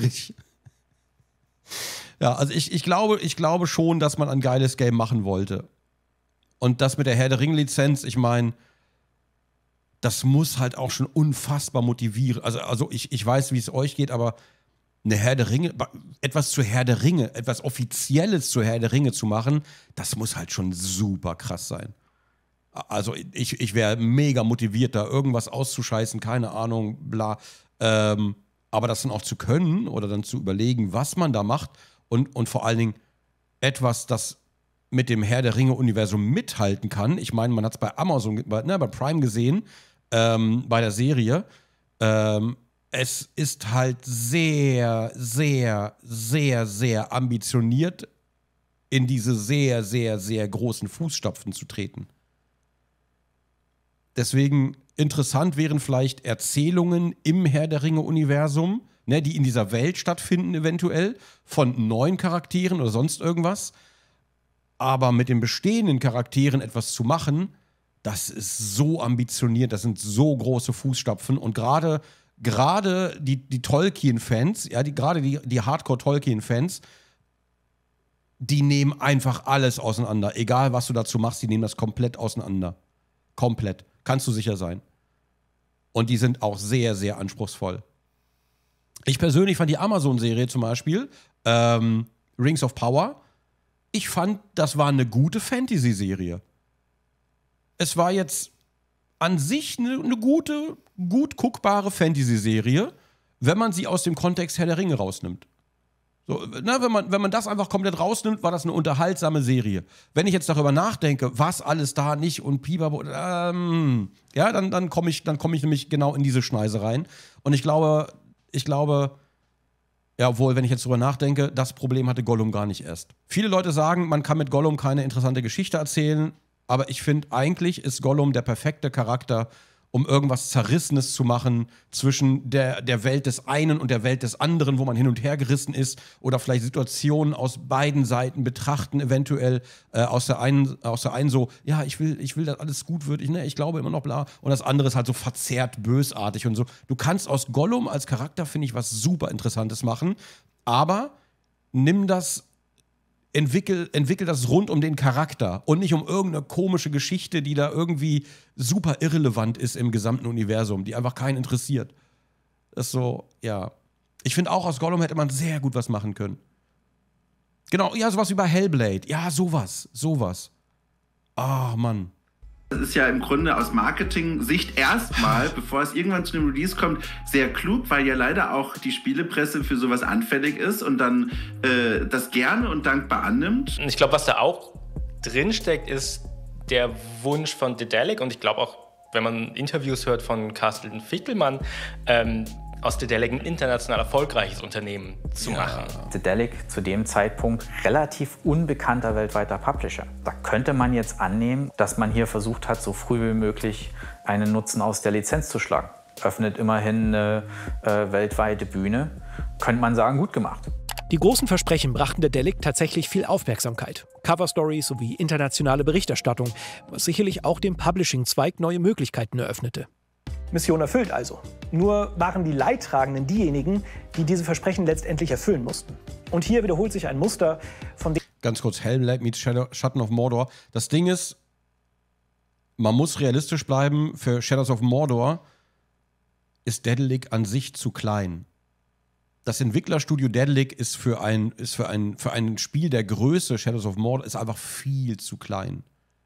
Ja, also ich glaube schon, dass man ein geiles Game machen wollte. Und das mit der Herr der Ringe-Lizenz, ich meine, das muss halt auch schon unfassbar motivieren. Also ich weiß, wie es euch geht, aber eine Herr der Ringe, etwas zu Herr der Ringe, etwas Offizielles zu Herr der Ringe zu machen, das muss halt schon super krass sein. Also ich wäre mega motiviert, da irgendwas auszuscheißen, keine Ahnung, bla. Aber das dann auch zu können oder dann zu überlegen, was man da macht und vor allen Dingen etwas, das mit dem Herr der Ringe-Universum mithalten kann. Ich meine, man hat es bei Amazon, bei Prime gesehen, bei der Serie. Es ist halt sehr, sehr, sehr, sehr ambitioniert, in diese sehr, sehr, sehr großen Fußstapfen zu treten. Deswegen interessant wären vielleicht Erzählungen im Herr der Ringe-Universum, ne, die in dieser Welt stattfinden eventuell, von neuen Charakteren oder sonst irgendwas. Aber mit den bestehenden Charakteren etwas zu machen, das ist so ambitioniert, das sind so große Fußstapfen. Und gerade die Tolkien-Fans, ja, die Hardcore-Tolkien-Fans, die nehmen einfach alles auseinander. Egal, was du dazu machst, die nehmen das komplett auseinander. Komplett. Kannst du sicher sein. Und die sind auch sehr, sehr anspruchsvoll. Ich persönlich fand die Amazon-Serie zum Beispiel, Rings of Power, ich fand, das war eine gute Fantasy-Serie. Es war jetzt an sich eine gute, gut guckbare Fantasy-Serie, wenn man sie aus dem Kontext Herr der Ringe rausnimmt. So, na, wenn man das einfach komplett rausnimmt, war das eine unterhaltsame Serie. Wenn ich jetzt darüber nachdenke, was alles da nicht und Pipapo, ja, dann komme ich nämlich genau in diese Schneise rein. Und ich glaube, ja, obwohl, wenn ich jetzt darüber nachdenke, das Problem hatte Gollum gar nicht erst. Viele Leute sagen, man kann mit Gollum keine interessante Geschichte erzählen, aber ich finde, eigentlich ist Gollum der perfekte Charakter, um irgendwas Zerrissenes zu machen zwischen der Welt des einen und der Welt des anderen, wo man hin und her gerissen ist, oder vielleicht Situationen aus beiden Seiten betrachten, eventuell aus der einen so, ja, ich will, dass alles gut wird, ich glaube immer noch bla, und das andere ist halt so verzerrt, bösartig und so. Du kannst aus Gollum als Charakter, finde ich, was super Interessantes machen, aber entwickel das rund um den Charakter und nicht um irgendeine komische Geschichte, die da irgendwie super irrelevant ist im gesamten Universum, die einfach keinen interessiert. Das ist so, ja. Ich finde auch, aus Gollum hätte man sehr gut was machen können. Genau, ja, sowas wie bei Hellblade. Ja, sowas. Ah, Mann. Das ist ja im Grunde aus Marketing-Sicht erstmal, bevor es irgendwann zu einem Release kommt, sehr klug, weil ja leider auch die Spielepresse für sowas anfällig ist und dann das gerne und dankbar annimmt. Ich glaube, was da auch drinsteckt, ist der Wunsch von Dedelic, und ich glaube auch, wenn man Interviews hört von Carsten Fichtelmann, aus Dedelic ein international erfolgreiches Unternehmen zu machen. Dedelic zu dem Zeitpunkt relativ unbekannter weltweiter Publisher. Da könnte man jetzt annehmen, dass man hier versucht hat, so früh wie möglich einen Nutzen aus der Lizenz zu schlagen. Öffnet immerhin eine weltweite Bühne. Könnte man sagen, gut gemacht. Die großen Versprechen brachten Daedalic tatsächlich viel Aufmerksamkeit. Coverstories sowie internationale Berichterstattung, was sicherlich auch dem Publishing-Zweig neue Möglichkeiten eröffnete. Mission erfüllt also. Nur waren die Leidtragenden diejenigen, die diese Versprechen letztendlich erfüllen mussten. Und hier wiederholt sich ein Muster, von dem... Ganz kurz, Hellblade meets Schatten of Mordor. Das Ding ist, man muss realistisch bleiben. Für Shadows of Mordor ist Daedalic an sich zu klein. Das Entwicklerstudio Daedalic ist für ein Spiel der Größe Shadows of Mordor ist einfach viel zu klein.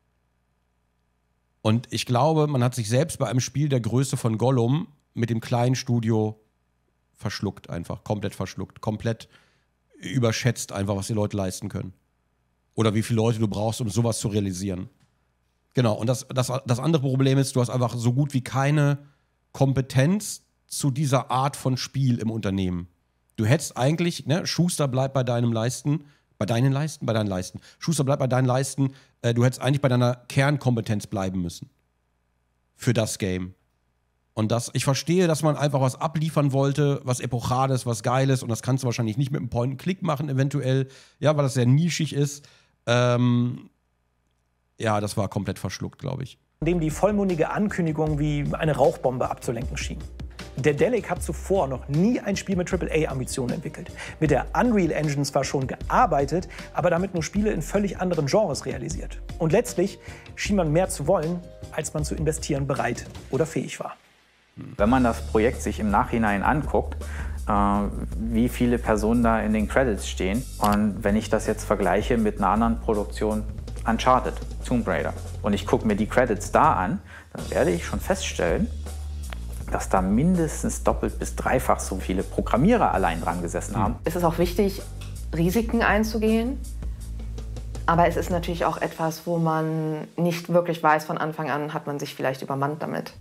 Und ich glaube, man hat sich selbst bei einem Spiel der Größe von Gollum mit dem kleinen Studio verschluckt einfach. Komplett verschluckt. Komplett überschätzt einfach, was die Leute leisten können. Oder wie viele Leute du brauchst, um sowas zu realisieren. Genau, und das andere Problem ist, du hast einfach so gut wie keine Kompetenz zu dieser Art von Spiel im Unternehmen. Du hättest eigentlich, ne, Schuster bleibt bei deinen Leisten. Schuster bleibt bei deinen Leisten. Du hättest eigentlich bei deiner Kernkompetenz bleiben müssen. Für das Game. Und ich verstehe, dass man einfach was abliefern wollte, was Epochales, was Geiles. Und das kannst du wahrscheinlich nicht mit einem Point-and-Click machen, eventuell. Ja, weil das sehr nischig ist. Ja, das war komplett verschluckt, glaube ich. In dem die vollmundige Ankündigung wie eine Rauchbombe abzulenken schien. Daedalic hat zuvor noch nie ein Spiel mit AAA-Ambitionen entwickelt. Mit der Unreal Engine zwar schon gearbeitet, aber damit nur Spiele in völlig anderen Genres realisiert. Und letztlich schien man mehr zu wollen, als man zu investieren bereit oder fähig war. Wenn man das Projekt sich im Nachhinein anguckt, wie viele Personen da in den Credits stehen, und wenn ich das jetzt vergleiche mit einer anderen Produktion, Uncharted, Tomb Raider, und ich gucke mir die Credits da an, dann werde ich schon feststellen, dass da mindestens doppelt bis dreifach so viele Programmierer allein dran gesessen haben. Es ist auch wichtig, Risiken einzugehen. Aber es ist natürlich auch etwas, wo man nicht wirklich weiß, von Anfang an hat man sich vielleicht übermannt damit.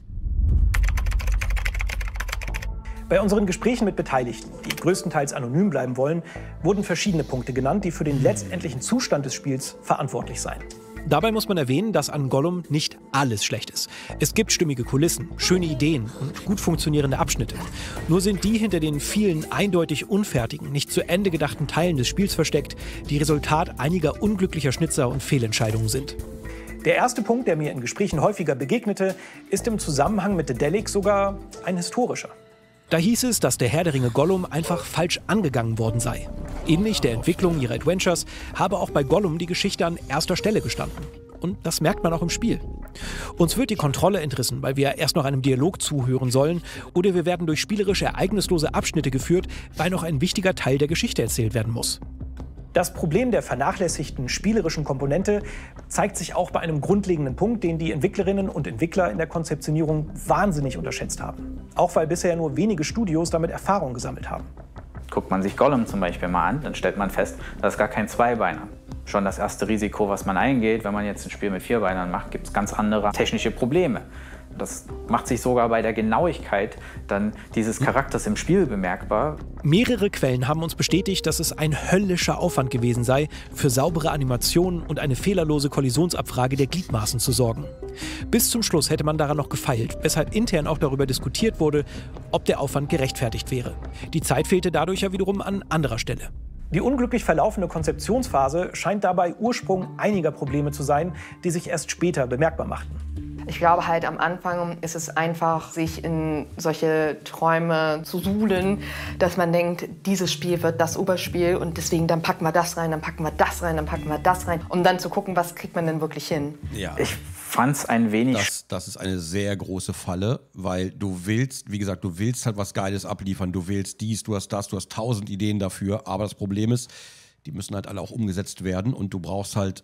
Bei unseren Gesprächen mit Beteiligten, die größtenteils anonym bleiben wollen, wurden verschiedene Punkte genannt, die für den letztendlichen Zustand des Spiels verantwortlich seien. Dabei muss man erwähnen, dass an Gollum nicht alles schlecht ist. Es gibt stimmige Kulissen, schöne Ideen und gut funktionierende Abschnitte. Nur sind die hinter den vielen eindeutig unfertigen, nicht zu Ende gedachten Teilen des Spiels versteckt, die Resultat einiger unglücklicher Schnitzer und Fehlentscheidungen sind. Der erste Punkt, der mir in Gesprächen häufiger begegnete, ist im Zusammenhang mit Daedalic sogar ein historischer. Da hieß es, dass der Herr der Ringe Gollum einfach falsch angegangen worden sei. Ähnlich der Entwicklung ihrer Adventures habe auch bei Gollum die Geschichte an erster Stelle gestanden. Und das merkt man auch im Spiel. Uns wird die Kontrolle entrissen, weil wir erst noch einem Dialog zuhören sollen, oder wir werden durch spielerisch ereignislose Abschnitte geführt, weil noch ein wichtiger Teil der Geschichte erzählt werden muss. Das Problem der vernachlässigten spielerischen Komponente zeigt sich auch bei einem grundlegenden Punkt, den die Entwicklerinnen und Entwickler in der Konzeptionierung wahnsinnig unterschätzt haben. Auch weil bisher nur wenige Studios damit Erfahrung gesammelt haben. Guckt man sich Gollum zum Beispiel mal an, dann stellt man fest, das ist gar kein Zweibeiner. Schon das erste Risiko, was man eingeht, wenn man jetzt ein Spiel mit Vierbeinern macht, gibt es ganz andere technische Probleme. Das macht sich sogar bei der Genauigkeit dann dieses Charakters im Spiel bemerkbar. Mehrere Quellen haben uns bestätigt, dass es ein höllischer Aufwand gewesen sei, für saubere Animationen und eine fehlerlose Kollisionsabfrage der Gliedmaßen zu sorgen. Bis zum Schluss hätte man daran noch gefeilt, weshalb intern auch darüber diskutiert wurde, ob der Aufwand gerechtfertigt wäre. Die Zeit fehlte dadurch ja wiederum an anderer Stelle. Die unglücklich verlaufende Konzeptionsphase scheint dabei Ursprung einiger Probleme zu sein, die sich erst später bemerkbar machten. Ich glaube halt, am Anfang ist es einfach, sich in solche Träume zu suhlen, dass man denkt, dieses Spiel wird das Oberspiel und deswegen dann packen wir das rein, dann packen wir das rein, dann packen wir das rein, um dann zu gucken, was kriegt man denn wirklich hin. Ja. Ich fand's ein wenig... Das ist eine sehr große Falle, weil du willst, wie gesagt, du willst halt was Geiles abliefern, du willst dies, du hast das, du hast 1000 Ideen dafür, aber das Problem ist, die müssen halt alle auch umgesetzt werden und du brauchst halt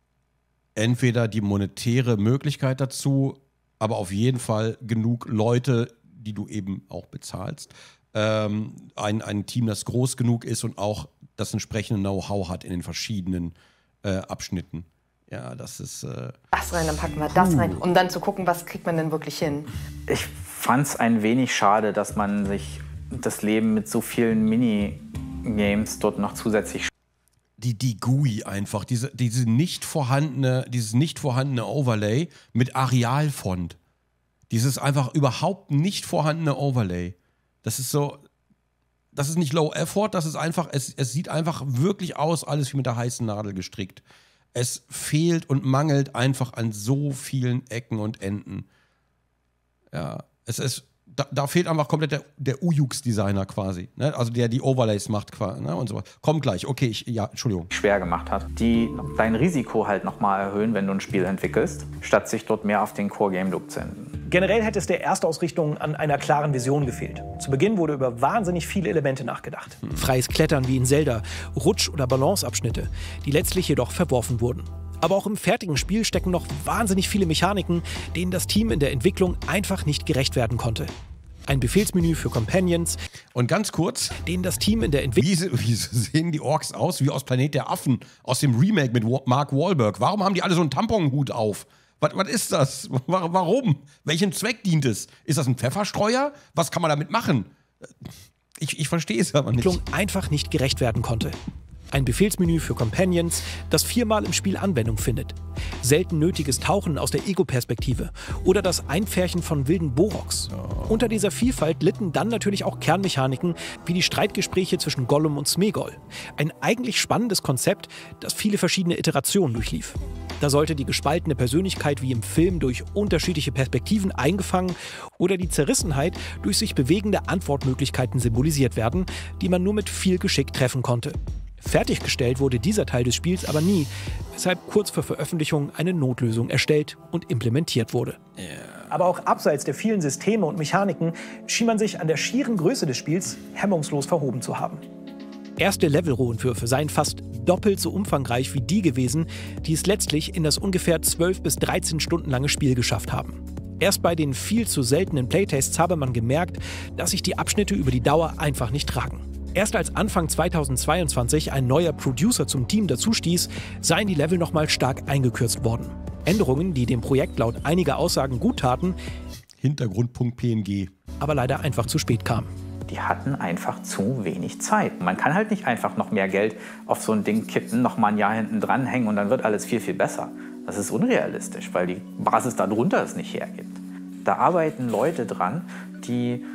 entweder die monetäre Möglichkeit dazu, aber auf jeden Fall genug Leute, die du eben auch bezahlst. Ein Team, das groß genug ist und auch das entsprechende Know-how hat in den verschiedenen Abschnitten. Ja, das ist... Das rein, dann packen wir das rein, um dann zu gucken, was kriegt man denn wirklich hin. Ich fand's ein wenig schade, dass man sich das Leben mit so vielen Minigames dort noch zusätzlich... Die GUI einfach, dieses nicht vorhandene Overlay mit Arealfont. Dieses einfach überhaupt nicht vorhandene Overlay. Das ist so, das ist nicht Low Effort, das ist einfach, es sieht einfach wirklich aus, alles wie mit der heißen Nadel gestrickt. Es fehlt und mangelt einfach an so vielen Ecken und Enden. Ja, da fehlt einfach komplett der Ujux-Designer quasi, ne? Also der die Overlays macht quasi, ne? Und so. Kommt gleich, okay, Entschuldigung. Schwer gemacht hat, die dein Risiko halt nochmal erhöhen, wenn du ein Spiel entwickelst, statt sich dort mehr auf den Core-Game-Loop zu enden. Generell hätte es der Erstausrichtung an einer klaren Vision gefehlt. Zu Beginn wurde über wahnsinnig viele Elemente nachgedacht. Freies Klettern wie in Zelda, Rutsch- oder Balanceabschnitte, die letztlich jedoch verworfen wurden. Aber auch im fertigen Spiel stecken noch wahnsinnig viele Mechaniken, denen das Team in der Entwicklung einfach nicht gerecht werden konnte. Ein Befehlsmenü für Companions. Und ganz kurz, denen das Team in der Entwicklung... Wieso sehen die Orks aus wie aus Planet der Affen, aus dem Remake mit Mark Wahlberg? Warum haben die alle so einen Tamponhut auf? Was ist das? Warum? Welchem Zweck dient es? Ist das ein Pfefferstreuer? Was kann man damit machen? Ich verstehe es aber nicht. Einfach nicht gerecht werden konnte. Ein Befehlsmenü für Companions, das 4-mal im Spiel Anwendung findet. Selten nötiges Tauchen aus der Ego-Perspektive oder das Einpferchen von wilden Boroks. Unter dieser Vielfalt litten dann natürlich auch Kernmechaniken wie die Streitgespräche zwischen Gollum und Sméagol. Ein eigentlich spannendes Konzept, das viele verschiedene Iterationen durchlief. Da sollte die gespaltene Persönlichkeit wie im Film durch unterschiedliche Perspektiven eingefangen oder die Zerrissenheit durch sich bewegende Antwortmöglichkeiten symbolisiert werden, die man nur mit viel Geschick treffen konnte. Fertiggestellt wurde dieser Teil des Spiels aber nie, weshalb kurz vor Veröffentlichung eine Notlösung erstellt und implementiert wurde. Aber auch abseits der vielen Systeme und Mechaniken schien man sich an der schieren Größe des Spiels hemmungslos verhoben zu haben. Erste Levelrohentwürfe seien fast doppelt so umfangreich wie die gewesen, die es letztlich in das ungefähr 12 bis 13 Stunden lange Spiel geschafft haben. Erst bei den viel zu seltenen Playtests habe man gemerkt, dass sich die Abschnitte über die Dauer einfach nicht tragen. Erst als Anfang 2022 ein neuer Producer zum Team dazustieß, seien die Level nochmal stark eingekürzt worden. Änderungen, die dem Projekt laut einiger Aussagen gut taten, Hintergrund.png, aber leider einfach zu spät kamen. Die hatten einfach zu wenig Zeit. Man kann halt nicht einfach noch mehr Geld auf so ein Ding kippen, noch mal ein Jahr hinten dranhängen und dann wird alles viel, viel besser. Das ist unrealistisch, weil die Basis darunter es nicht hergibt. Da arbeiten Leute dran, die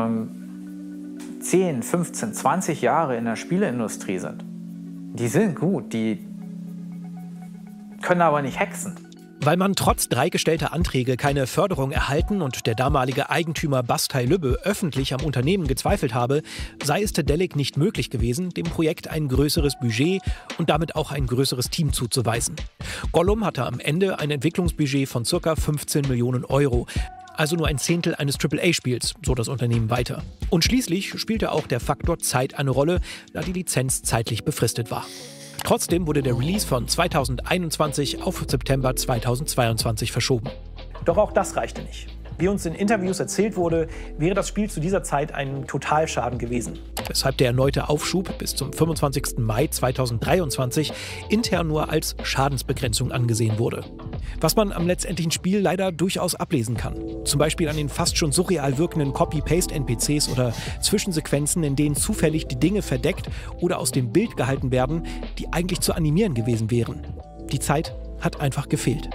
10, 15, 20 Jahre in der Spieleindustrie sind. Die sind gut, die können aber nicht hexen. Weil man trotz 3 gestellter Anträge keine Förderung erhalten und der damalige Eigentümer Bastei Lübbe öffentlich am Unternehmen gezweifelt habe, sei es Dedelic nicht möglich gewesen, dem Projekt ein größeres Budget und damit auch ein größeres Team zuzuweisen. Gollum hatte am Ende ein Entwicklungsbudget von ca. 15 Millionen Euro. Also nur ein Zehntel eines AAA-Spiels, so das Unternehmen weiter. Und schließlich spielte auch der Faktor Zeit eine Rolle, da die Lizenz zeitlich befristet war. Trotzdem wurde der Release von 2021 auf September 2022 verschoben. Doch auch das reichte nicht. Wie uns in Interviews erzählt wurde, wäre das Spiel zu dieser Zeit ein Totalschaden gewesen. Weshalb der erneute Aufschub bis zum 25. Mai 2023 intern nur als Schadensbegrenzung angesehen wurde. Was man am letztendlichen Spiel leider durchaus ablesen kann. Zum Beispiel an den fast schon surreal wirkenden Copy-Paste-NPCs oder Zwischensequenzen, in denen zufällig die Dinge verdeckt oder aus dem Bild gehalten werden, die eigentlich zu animieren gewesen wären. Die Zeit hat einfach gefehlt.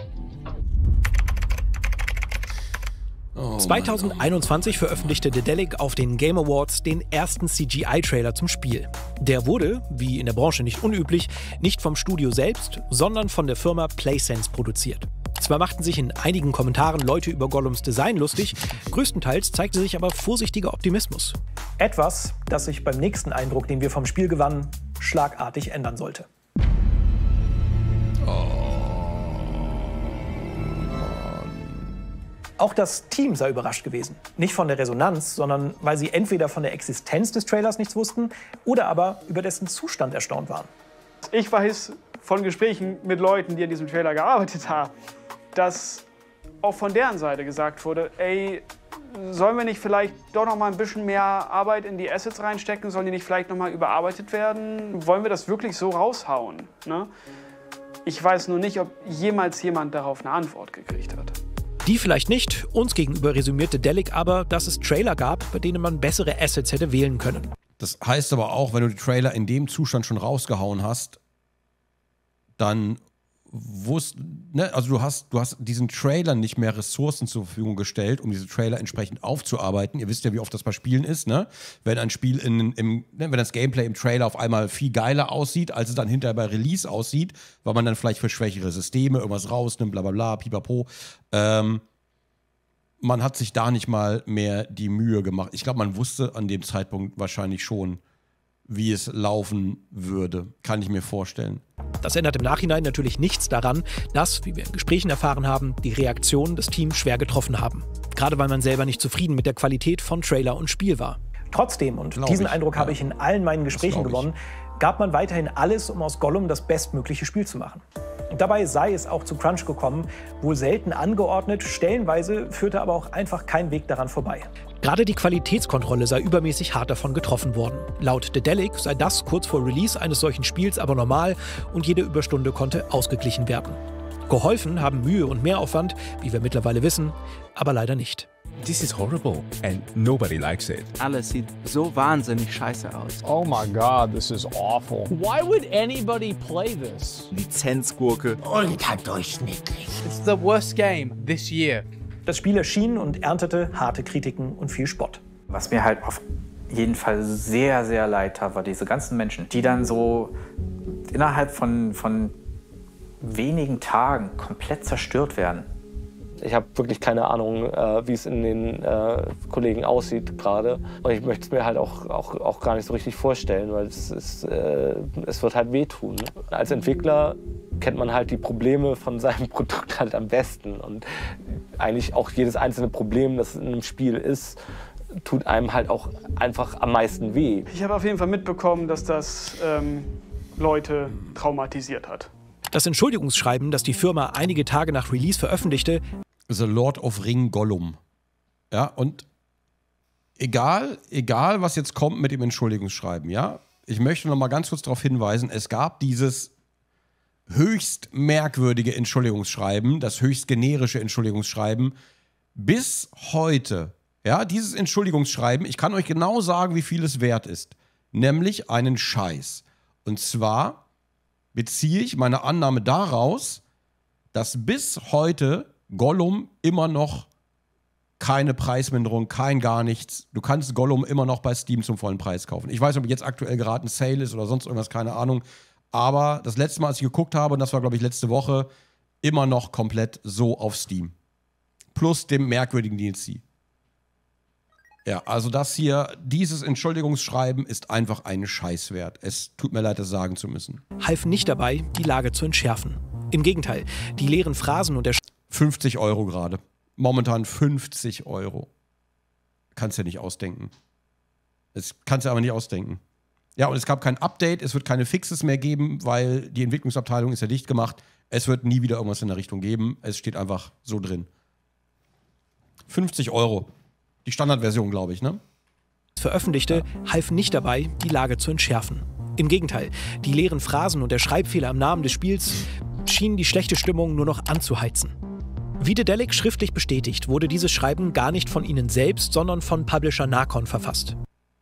2021 veröffentlichte Dedelic auf den Game Awards den ersten CGI-Trailer zum Spiel. Der wurde, wie in der Branche nicht unüblich, nicht vom Studio selbst, sondern von der Firma PlaySense produziert. Zwar machten sich in einigen Kommentaren Leute über Gollums Design lustig, größtenteils zeigte sich aber vorsichtiger Optimismus. Etwas, das sich beim nächsten Eindruck, den wir vom Spiel gewannen, schlagartig ändern sollte. Auch das Team sei überrascht gewesen. Nicht von der Resonanz, sondern weil sie entweder von der Existenz des Trailers nichts wussten oder aber über dessen Zustand erstaunt waren. Ich weiß von Gesprächen mit Leuten, die an diesem Trailer gearbeitet haben, dass auch von deren Seite gesagt wurde, ey, sollen wir nicht vielleicht doch noch mal ein bisschen mehr Arbeit in die Assets reinstecken? Sollen die nicht vielleicht noch mal überarbeitet werden? Wollen wir das wirklich so raushauen? Ne? Ich weiß nur nicht, ob jemals jemand darauf eine Antwort gekriegt hat. Die vielleicht nicht, uns gegenüber resümierte Dedelic aber, dass es Trailer gab, bei denen man bessere Assets hätte wählen können. Das heißt aber auch, wenn du die Trailer in dem Zustand schon rausgehauen hast, dann also du hast diesen Trailer nicht mehr Ressourcen zur Verfügung gestellt, um diese Trailer entsprechend aufzuarbeiten. Ihr wisst ja, wie oft das bei Spielen ist, ne? Wenn ein Spiel wenn das Gameplay im Trailer auf einmal viel geiler aussieht, als es dann hinterher bei Release aussieht, weil man dann vielleicht für schwächere Systeme irgendwas rausnimmt, bla bla bla, pipapo. Man hat sich da nicht mal mehr die Mühe gemacht. Ich glaube, man wusste an dem Zeitpunkt wahrscheinlich schon, wie es laufen würde. Kann ich mir vorstellen. Das ändert im Nachhinein natürlich nichts daran, dass, wie wir in Gesprächen erfahren haben, die Reaktionen des Teams schwer getroffen haben. Gerade weil man selber nicht zufrieden mit der Qualität von Trailer und Spiel war. Trotzdem, und diesen Eindruck habe ich in allen meinen Gesprächen gewonnen, gab man weiterhin alles, um aus Gollum das bestmögliche Spiel zu machen. Und dabei sei es auch zu Crunch gekommen, wohl selten angeordnet, stellenweise führte aber auch einfach kein Weg daran vorbei. Gerade die Qualitätskontrolle sei übermäßig hart davon getroffen worden. Laut Dedelic sei das kurz vor Release eines solchen Spiels aber normal und jede Überstunde konnte ausgeglichen werden. Geholfen haben Mühe und Mehraufwand, wie wir mittlerweile wissen, aber leider nicht. This is horrible and nobody likes it. Alles sieht so wahnsinnig scheiße aus. Oh my God, this is awful. Why would anybody play this? Lizenzgurke. Und halt durchschnittlich. It's the worst game this year. Das Spiel erschien und erntete harte Kritiken und viel Spott. Was mir halt auf jeden Fall sehr, sehr leid tat, war diese ganzen Menschen, die dann so innerhalb von wenigen Tagen komplett zerstört werden. Ich habe wirklich keine Ahnung, wie es in den Kollegen aussieht gerade. Und ich möchte es mir halt auch gar nicht so richtig vorstellen, weil es wird halt wehtun. Als Entwickler kennt man halt die Probleme von seinem Produkt halt am besten. Und eigentlich auch jedes einzelne Problem, das in einem Spiel ist, tut einem halt auch einfach am meisten weh. Ich habe auf jeden Fall mitbekommen, dass das Leute traumatisiert hat. Das Entschuldigungsschreiben, das die Firma einige Tage nach Release veröffentlichte, The Lord of Ring Gollum. Ja, und egal, was jetzt kommt mit dem Entschuldigungsschreiben, ja, ich möchte noch mal ganz kurz darauf hinweisen, es gab dieses höchst merkwürdige Entschuldigungsschreiben, das höchst generische Entschuldigungsschreiben, bis heute. Ja, dieses Entschuldigungsschreiben, ich kann euch genau sagen, wie viel es wert ist. Nämlich einen Scheiß. Und zwar beziehe ich meine Annahme daraus, dass bis heute Gollum immer noch keine Preisminderung, kein gar nichts. Du kannst Gollum immer noch bei Steam zum vollen Preis kaufen. Ich weiß nicht, ob jetzt aktuell gerade ein Sale ist oder sonst irgendwas, keine Ahnung. Aber das letzte Mal, als ich geguckt habe, und das war, glaube ich, letzte Woche, immer noch komplett so auf Steam. Plus dem merkwürdigen DLC. Ja, also dieses Entschuldigungsschreiben ist einfach einen Scheiß wert. Es tut mir leid, das sagen zu müssen. Half nicht dabei, die Lage zu entschärfen. Im Gegenteil, die leeren Phrasen und der 50 Euro gerade. Momentan 50 Euro. Kannst du ja nicht ausdenken. Das kannst du aber nicht ausdenken. Ja, und es gab kein Update, es wird keine Fixes mehr geben, weil die Entwicklungsabteilung ist ja dicht gemacht. Es wird nie wieder irgendwas in der Richtung geben. Es steht einfach so drin. 50 Euro. Die Standardversion, glaube ich, ne? Veröffentlichte, half nicht dabei, die Lage zu entschärfen. Im Gegenteil, die leeren Phrasen und der Schreibfehler im Namen des Spiels schienen die schlechte Stimmung nur noch anzuheizen. Wie Dedelic schriftlich bestätigt, wurde dieses Schreiben gar nicht von ihnen selbst, sondern von Publisher Nacon verfasst.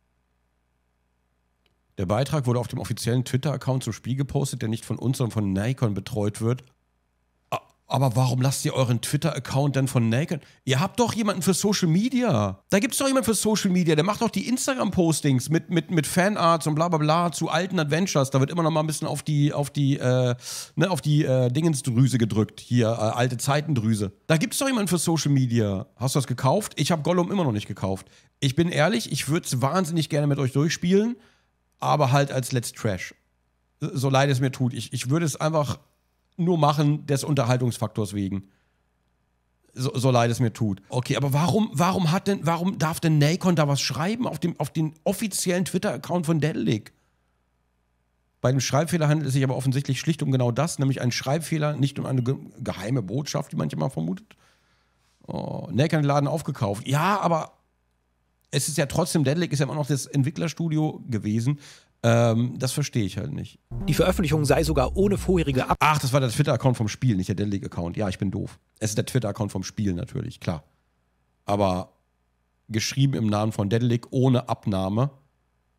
Der Beitrag wurde auf dem offiziellen Twitter-Account zum Spiel gepostet, der nicht von uns, sondern von Nacon betreut wird. Aber warum lasst ihr euren Twitter-Account dann von Nacon? Ihr habt doch jemanden für Social Media. Da gibt's doch jemanden für Social Media, der macht doch die Instagram-Postings mit Fanarts und bla bla bla zu alten Adventures. Da wird immer noch mal ein bisschen auf die Dingensdrüse gedrückt. Hier, alte Zeitendrüse. Da gibt's doch jemanden für Social Media. Hast du das gekauft? Ich habe Gollum immer noch nicht gekauft. Ich bin ehrlich, ich würde es wahnsinnig gerne mit euch durchspielen, aber halt als Let's Trash. So leid es mir tut. Ich würde es einfach nur machen des Unterhaltungsfaktors wegen. So leid es mir tut. Okay, aber warum darf denn Nacon da was schreiben auf den offiziellen Twitter-Account von Dedelic? Bei dem Schreibfehler handelt es sich aber offensichtlich schlicht um genau das, nämlich einen Schreibfehler, nicht um eine geheime Botschaft, die manchmal vermutet. Oh, Nacon hat den Laden aufgekauft. Ja, aber es ist ja trotzdem, Dedelic ist ja immer noch das Entwicklerstudio gewesen. Das verstehe ich halt nicht. Die Veröffentlichung sei sogar ohne vorherige Ach, das war der Twitter-Account vom Spiel, nicht der Dedelic-Account. Ja, ich bin doof. Es ist der Twitter-Account vom Spiel natürlich, klar. Aber geschrieben im Namen von Dedelic ohne Abnahme.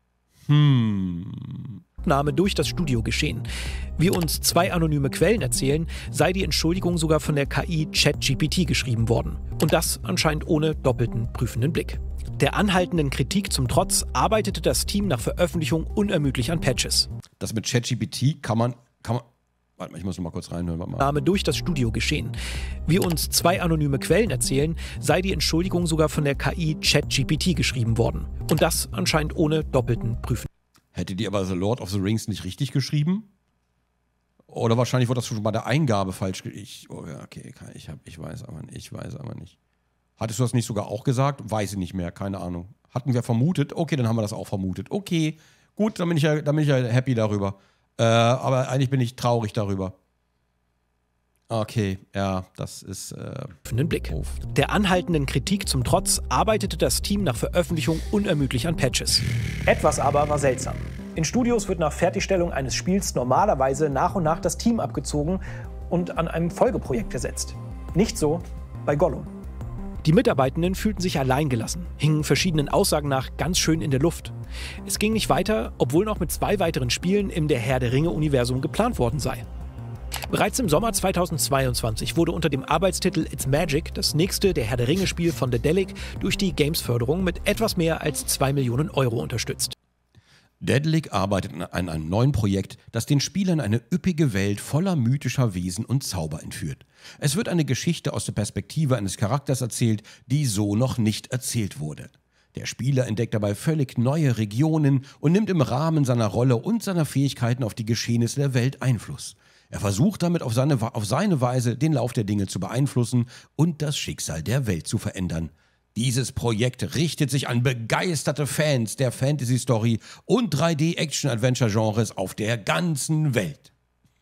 Name durch das Studio geschehen. Wie uns 2 anonyme Quellen erzählen, sei die Entschuldigung sogar von der KI ChatGPT geschrieben worden. Und das anscheinend ohne doppelten prüfenden Blick. Der anhaltenden Kritik zum Trotz arbeitete das Team nach Veröffentlichung unermüdlich an Patches. Das mit ChatGPT kann man. Warte mal, ich muss noch mal kurz reinhören. Name durch das Studio geschehen. Wie uns 2 anonyme Quellen erzählen, sei die Entschuldigung sogar von der KI ChatGPT geschrieben worden. Und das anscheinend ohne doppelten prüfenden. Hätte die aber The Lord of the Rings nicht richtig geschrieben? Oder wahrscheinlich wurde das schon bei der Eingabe falsch. Ich weiß aber nicht. Hattest du das nicht sogar auch gesagt? Weiß ich nicht mehr, keine Ahnung. Hatten wir vermutet? Okay, dann haben wir das auch vermutet. Okay, gut, dann bin ich ja happy darüber. Aber eigentlich bin ich traurig darüber. Okay, ja, das ist Blick. Der anhaltenden Kritik zum Trotz arbeitete das Team nach Veröffentlichung unermüdlich an Patches. Etwas aber war seltsam. In Studios wird nach Fertigstellung eines Spiels normalerweise nach und nach das Team abgezogen und an einem Folgeprojekt gesetzt. Nicht so bei Gollum. Die Mitarbeitenden fühlten sich alleingelassen, hingen verschiedenen Aussagen nach ganz schön in der Luft. Es ging nicht weiter, obwohl noch mit 2 weiteren Spielen im Der Herr der Ringe-Universum geplant worden sei. Bereits im Sommer 2022 wurde unter dem Arbeitstitel It's Magic das nächste Der Herr der Ringe-Spiel von Daedalic durch die Games-Förderung mit etwas mehr als 2 Millionen Euro unterstützt. Daedalic arbeitet an einem neuen Projekt, das den Spielern eine üppige Welt voller mythischer Wesen und Zauber entführt. Es wird eine Geschichte aus der Perspektive eines Charakters erzählt, die so noch nicht erzählt wurde. Der Spieler entdeckt dabei völlig neue Regionen und nimmt im Rahmen seiner Rolle und seiner Fähigkeiten auf die Geschehnisse der Welt Einfluss. Er versucht damit auf seine Weise den Lauf der Dinge zu beeinflussen und das Schicksal der Welt zu verändern. Dieses Projekt richtet sich an begeisterte Fans der Fantasy-Story und 3D-Action-Adventure-Genres auf der ganzen Welt.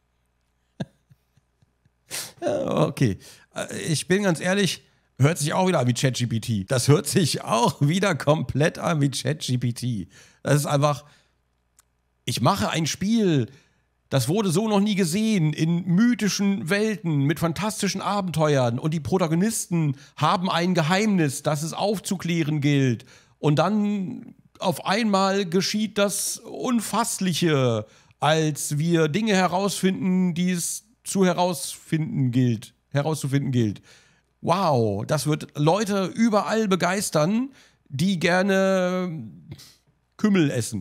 Okay, ich bin ganz ehrlich, hört sich auch wieder an wie ChatGPT. Das hört sich auch wieder komplett an wie ChatGPT. Das ist einfach, ich mache ein Spiel, das wurde so noch nie gesehen, in mythischen Welten, mit fantastischen Abenteuern und die Protagonisten haben ein Geheimnis, das es aufzuklären gilt. Und dann auf einmal geschieht das Unfassliche, als wir Dinge herausfinden, die es herauszufinden gilt. Wow, das wird Leute überall begeistern, die gerne Kümmel essen.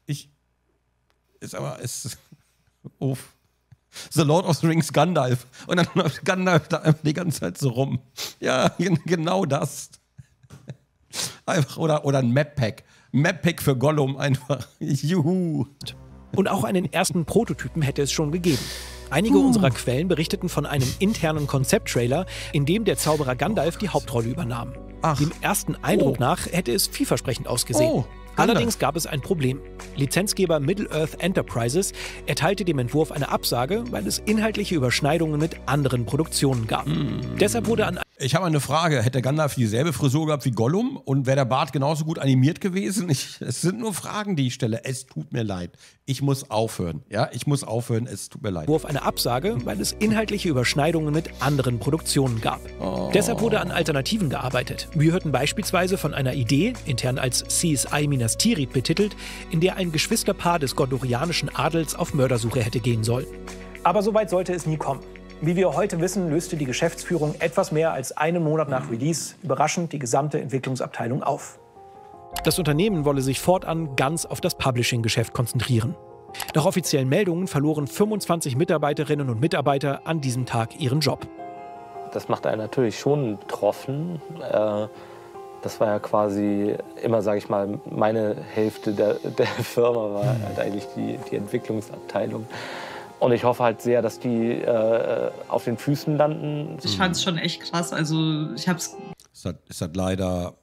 The Lord of the Rings Gandalf. Und dann läuft Gandalf da einfach die ganze Zeit so rum. Ja, genau das. Einfach, oder ein Map-Pack. Map-Pack für Gollum einfach. Juhu. Und auch einen ersten Prototypen hätte es schon gegeben. Einige unserer Quellen berichteten von einem internen Konzept-Trailer, in dem der Zauberer Gandalf die Hauptrolle übernahm. Dem ersten Eindruck nach hätte es vielversprechend ausgesehen. Allerdings gab es ein Problem. Lizenzgeber Middle-earth Enterprises erteilte dem Entwurf eine Absage, weil es inhaltliche Überschneidungen mit anderen Produktionen gab. Deshalb wurde an... Ich habe eine Frage. Hätte Gandalf dieselbe Frisur gehabt wie Gollum und wäre der Bart genauso gut animiert gewesen? Es sind nur Fragen, die ich stelle. Es tut mir leid. Ich muss aufhören. Ja, ich muss aufhören. Es tut mir leid. Entwurf eine Absage, weil es inhaltliche Überschneidungen mit anderen Produktionen gab. Deshalb wurde an Alternativen gearbeitet. Wir hörten beispielsweise von einer Idee, intern als CSI Minas Tirith betitelt, in der ein Geschwisterpaar des gondorianischen Adels auf Mördersuche hätte gehen sollen. Aber so weit sollte es nie kommen. Wie wir heute wissen, löste die Geschäftsführung etwas mehr als einen Monat nach Release überraschend die gesamte Entwicklungsabteilung auf. Das Unternehmen wolle sich fortan ganz auf das Publishing-Geschäft konzentrieren. Nach offiziellen Meldungen verloren 25 Mitarbeiterinnen und Mitarbeiter an diesem Tag ihren Job. Das macht einen natürlich schon betroffen. Das war ja quasi immer, sage ich mal, meine Hälfte der Firma war halt eigentlich die Entwicklungsabteilung. Und ich hoffe halt sehr, dass die auf den Füßen landen. Ich fand es schon echt krass. Also ich hab's. Es hat leider.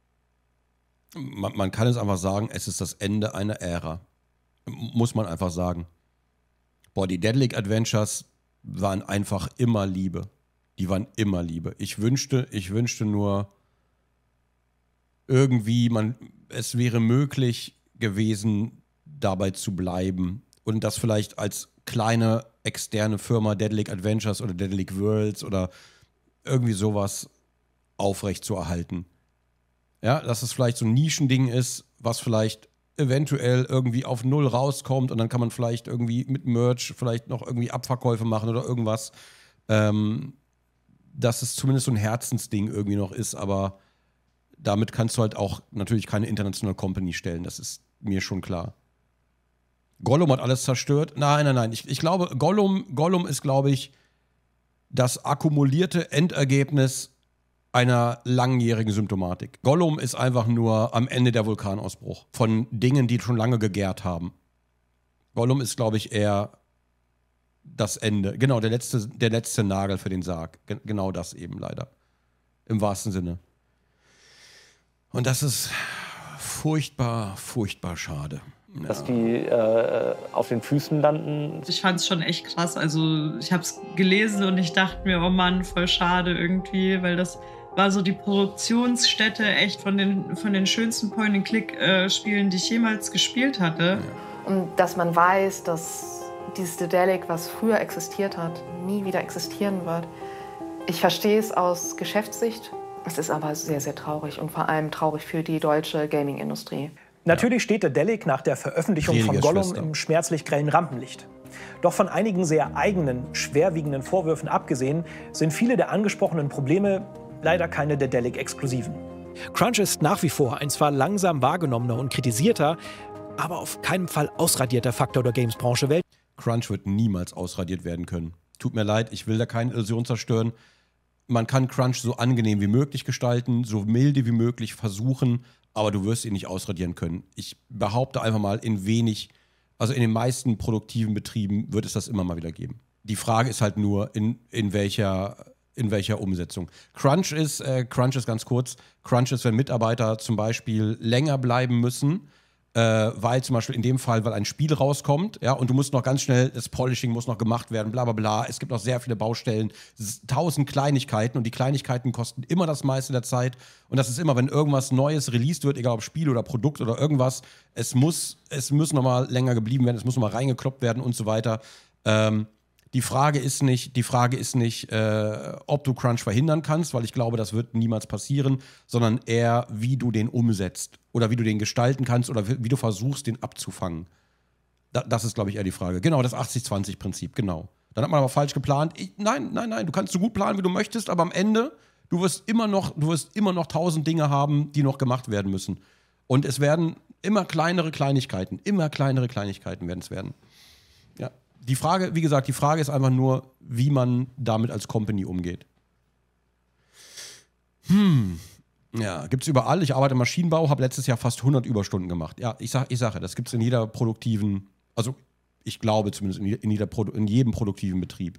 Man kann es einfach sagen, es ist das Ende einer Ära. Muss man einfach sagen. Boah, die Daedalic Adventures waren einfach immer Liebe. Die waren immer Liebe. Ich wünschte nur irgendwie, es wäre möglich gewesen, dabei zu bleiben. Und das vielleicht als kleine externe Firma Daedalic Adventures oder Daedalic Worlds oder irgendwie sowas aufrecht zu erhalten. Ja, dass es vielleicht so ein Nischending ist, was vielleicht eventuell irgendwie auf 0 rauskommt und dann kann man vielleicht irgendwie mit Merch vielleicht noch irgendwie Abverkäufe machen oder irgendwas. Dass es zumindest so ein Herzensding irgendwie noch ist, aber damit kannst du halt auch natürlich keine International Company stellen, das ist mir schon klar. Gollum hat alles zerstört. Nein. Ich glaube, Gollum ist, glaube ich, das akkumulierte Endergebnis einer langjährigen Symptomatik. Gollum ist einfach nur am Ende der Vulkanausbruch von Dingen, die schon lange gegärt haben. Gollum ist, glaube ich, eher das Ende. Genau, der letzte Nagel für den Sarg. Genau das eben leider. Im wahrsten Sinne. Und das ist furchtbar, furchtbar schade. Ja. Dass die auf den Füßen landen. Ich fand es schon echt krass. Also ich habe es gelesen und ich dachte mir, oh Mann, voll schade irgendwie, weil das war so die Produktionsstätte echt von den schönsten Point-and-Click-Spielen, die ich jemals gespielt hatte. Und dass man weiß, dass dieses Daedalic, was früher existiert hat, nie wieder existieren wird. Ich verstehe es aus Geschäftssicht. Es ist aber sehr, sehr traurig und vor allem traurig für die deutsche Gaming-Industrie. Natürlich steht Daedalic nach der Veröffentlichung von Gollum im schmerzlich grellen Rampenlicht. Doch von einigen sehr eigenen, schwerwiegenden Vorwürfen abgesehen, sind viele der angesprochenen Probleme leider keine Daedalic-exklusiven. Crunch ist nach wie vor ein zwar langsam wahrgenommener und kritisierter, aber auf keinen Fall ausradierter Faktor der Games-Branche weltweit. Crunch wird niemals ausradiert werden können. Tut mir leid, ich will da keine Illusion zerstören. Man kann Crunch so angenehm wie möglich gestalten, so milde wie möglich versuchen, aber du wirst ihn nicht ausradieren können. Ich behaupte einfach mal, in den meisten produktiven Betrieben wird es das immer mal wieder geben. Die Frage ist halt nur, in welcher Umsetzung. Crunch ist ganz kurz, Crunch ist, wenn Mitarbeiter zum Beispiel länger bleiben müssen, weil zum Beispiel in dem Fall, weil ein Spiel rauskommt, ja, und du musst noch ganz schnell, das Polishing muss noch gemacht werden, bla bla bla, es gibt noch sehr viele Baustellen, 1000 Kleinigkeiten und die Kleinigkeiten kosten immer das meiste der Zeit und das ist immer, wenn irgendwas Neues released wird, egal ob Spiel oder Produkt oder irgendwas, es muss noch mal länger geblieben werden, es muss noch mal reingekloppt werden und so weiter. Die Frage ist nicht, ob du Crunch verhindern kannst, weil ich glaube, das wird niemals passieren, sondern eher, wie du den umsetzt oder wie du den gestalten kannst oder wie du versuchst, den abzufangen. Das ist, glaube ich, eher die Frage. Genau, das 80-20-Prinzip, genau. Dann hat man aber falsch geplant. Nein, du kannst so gut planen, wie du möchtest, aber am Ende, du wirst immer noch 1000 Dinge haben, die noch gemacht werden müssen. Und es werden immer kleinere Kleinigkeiten werden es werden. Ja. Die Frage ist einfach nur, wie man damit als Company umgeht. Ja, gibt's überall. Ich arbeite im Maschinenbau, habe letztes Jahr fast 100 Überstunden gemacht. Ja, ich sage, das gibt's in jeder produktiven, also ich glaube zumindest in jedem produktiven Betrieb.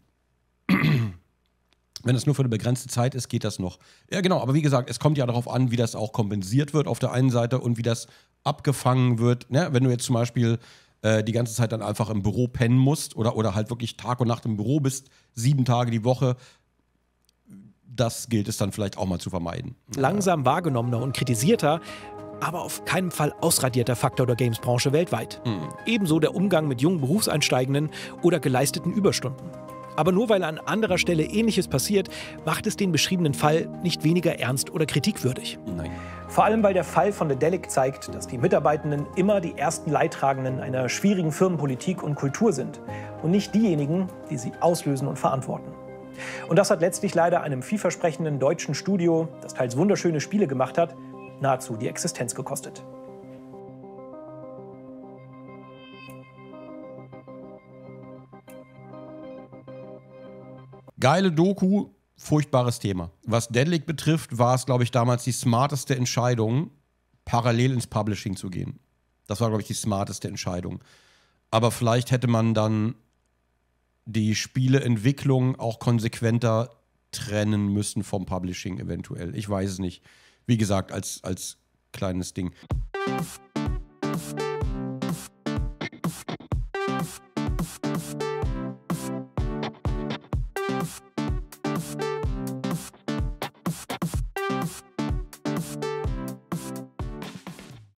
Wenn es nur für eine begrenzte Zeit ist, geht das noch. Ja, genau, aber wie gesagt, es kommt ja darauf an, wie das auch kompensiert wird auf der einen Seite und wie das abgefangen wird. Ne? Wenn du jetzt zum Beispiel die ganze Zeit dann einfach im Büro pennen musst oder halt wirklich Tag und Nacht im Büro bist, 7 Tage die Woche, das gilt es dann vielleicht auch mal zu vermeiden. Langsam wahrgenommener und kritisierter, aber auf keinen Fall ausradierter Faktor der Games-Branche weltweit. Ebenso der Umgang mit jungen Berufseinsteigenden oder geleisteten Überstunden. Aber nur weil an anderer Stelle Ähnliches passiert, macht es den beschriebenen Fall nicht weniger ernst oder kritikwürdig. Nein. Vor allem, weil der Fall von Daedalic zeigt, dass die Mitarbeitenden immer die ersten Leidtragenden einer schwierigen Firmenpolitik und Kultur sind und nicht diejenigen, die sie auslösen und verantworten. Und das hat letztlich leider einem vielversprechenden deutschen Studio, das teils wunderschöne Spiele gemacht hat, nahezu die Existenz gekostet. Geile Doku, furchtbares Thema. Was Daedalic betrifft, war es, glaube ich, damals die smarteste Entscheidung, parallel ins Publishing zu gehen. Das war, glaube ich, die smarteste Entscheidung. Aber vielleicht hätte man dann die Spieleentwicklung auch konsequenter trennen müssen vom Publishing eventuell. Ich weiß es nicht. Wie gesagt, als kleines Ding.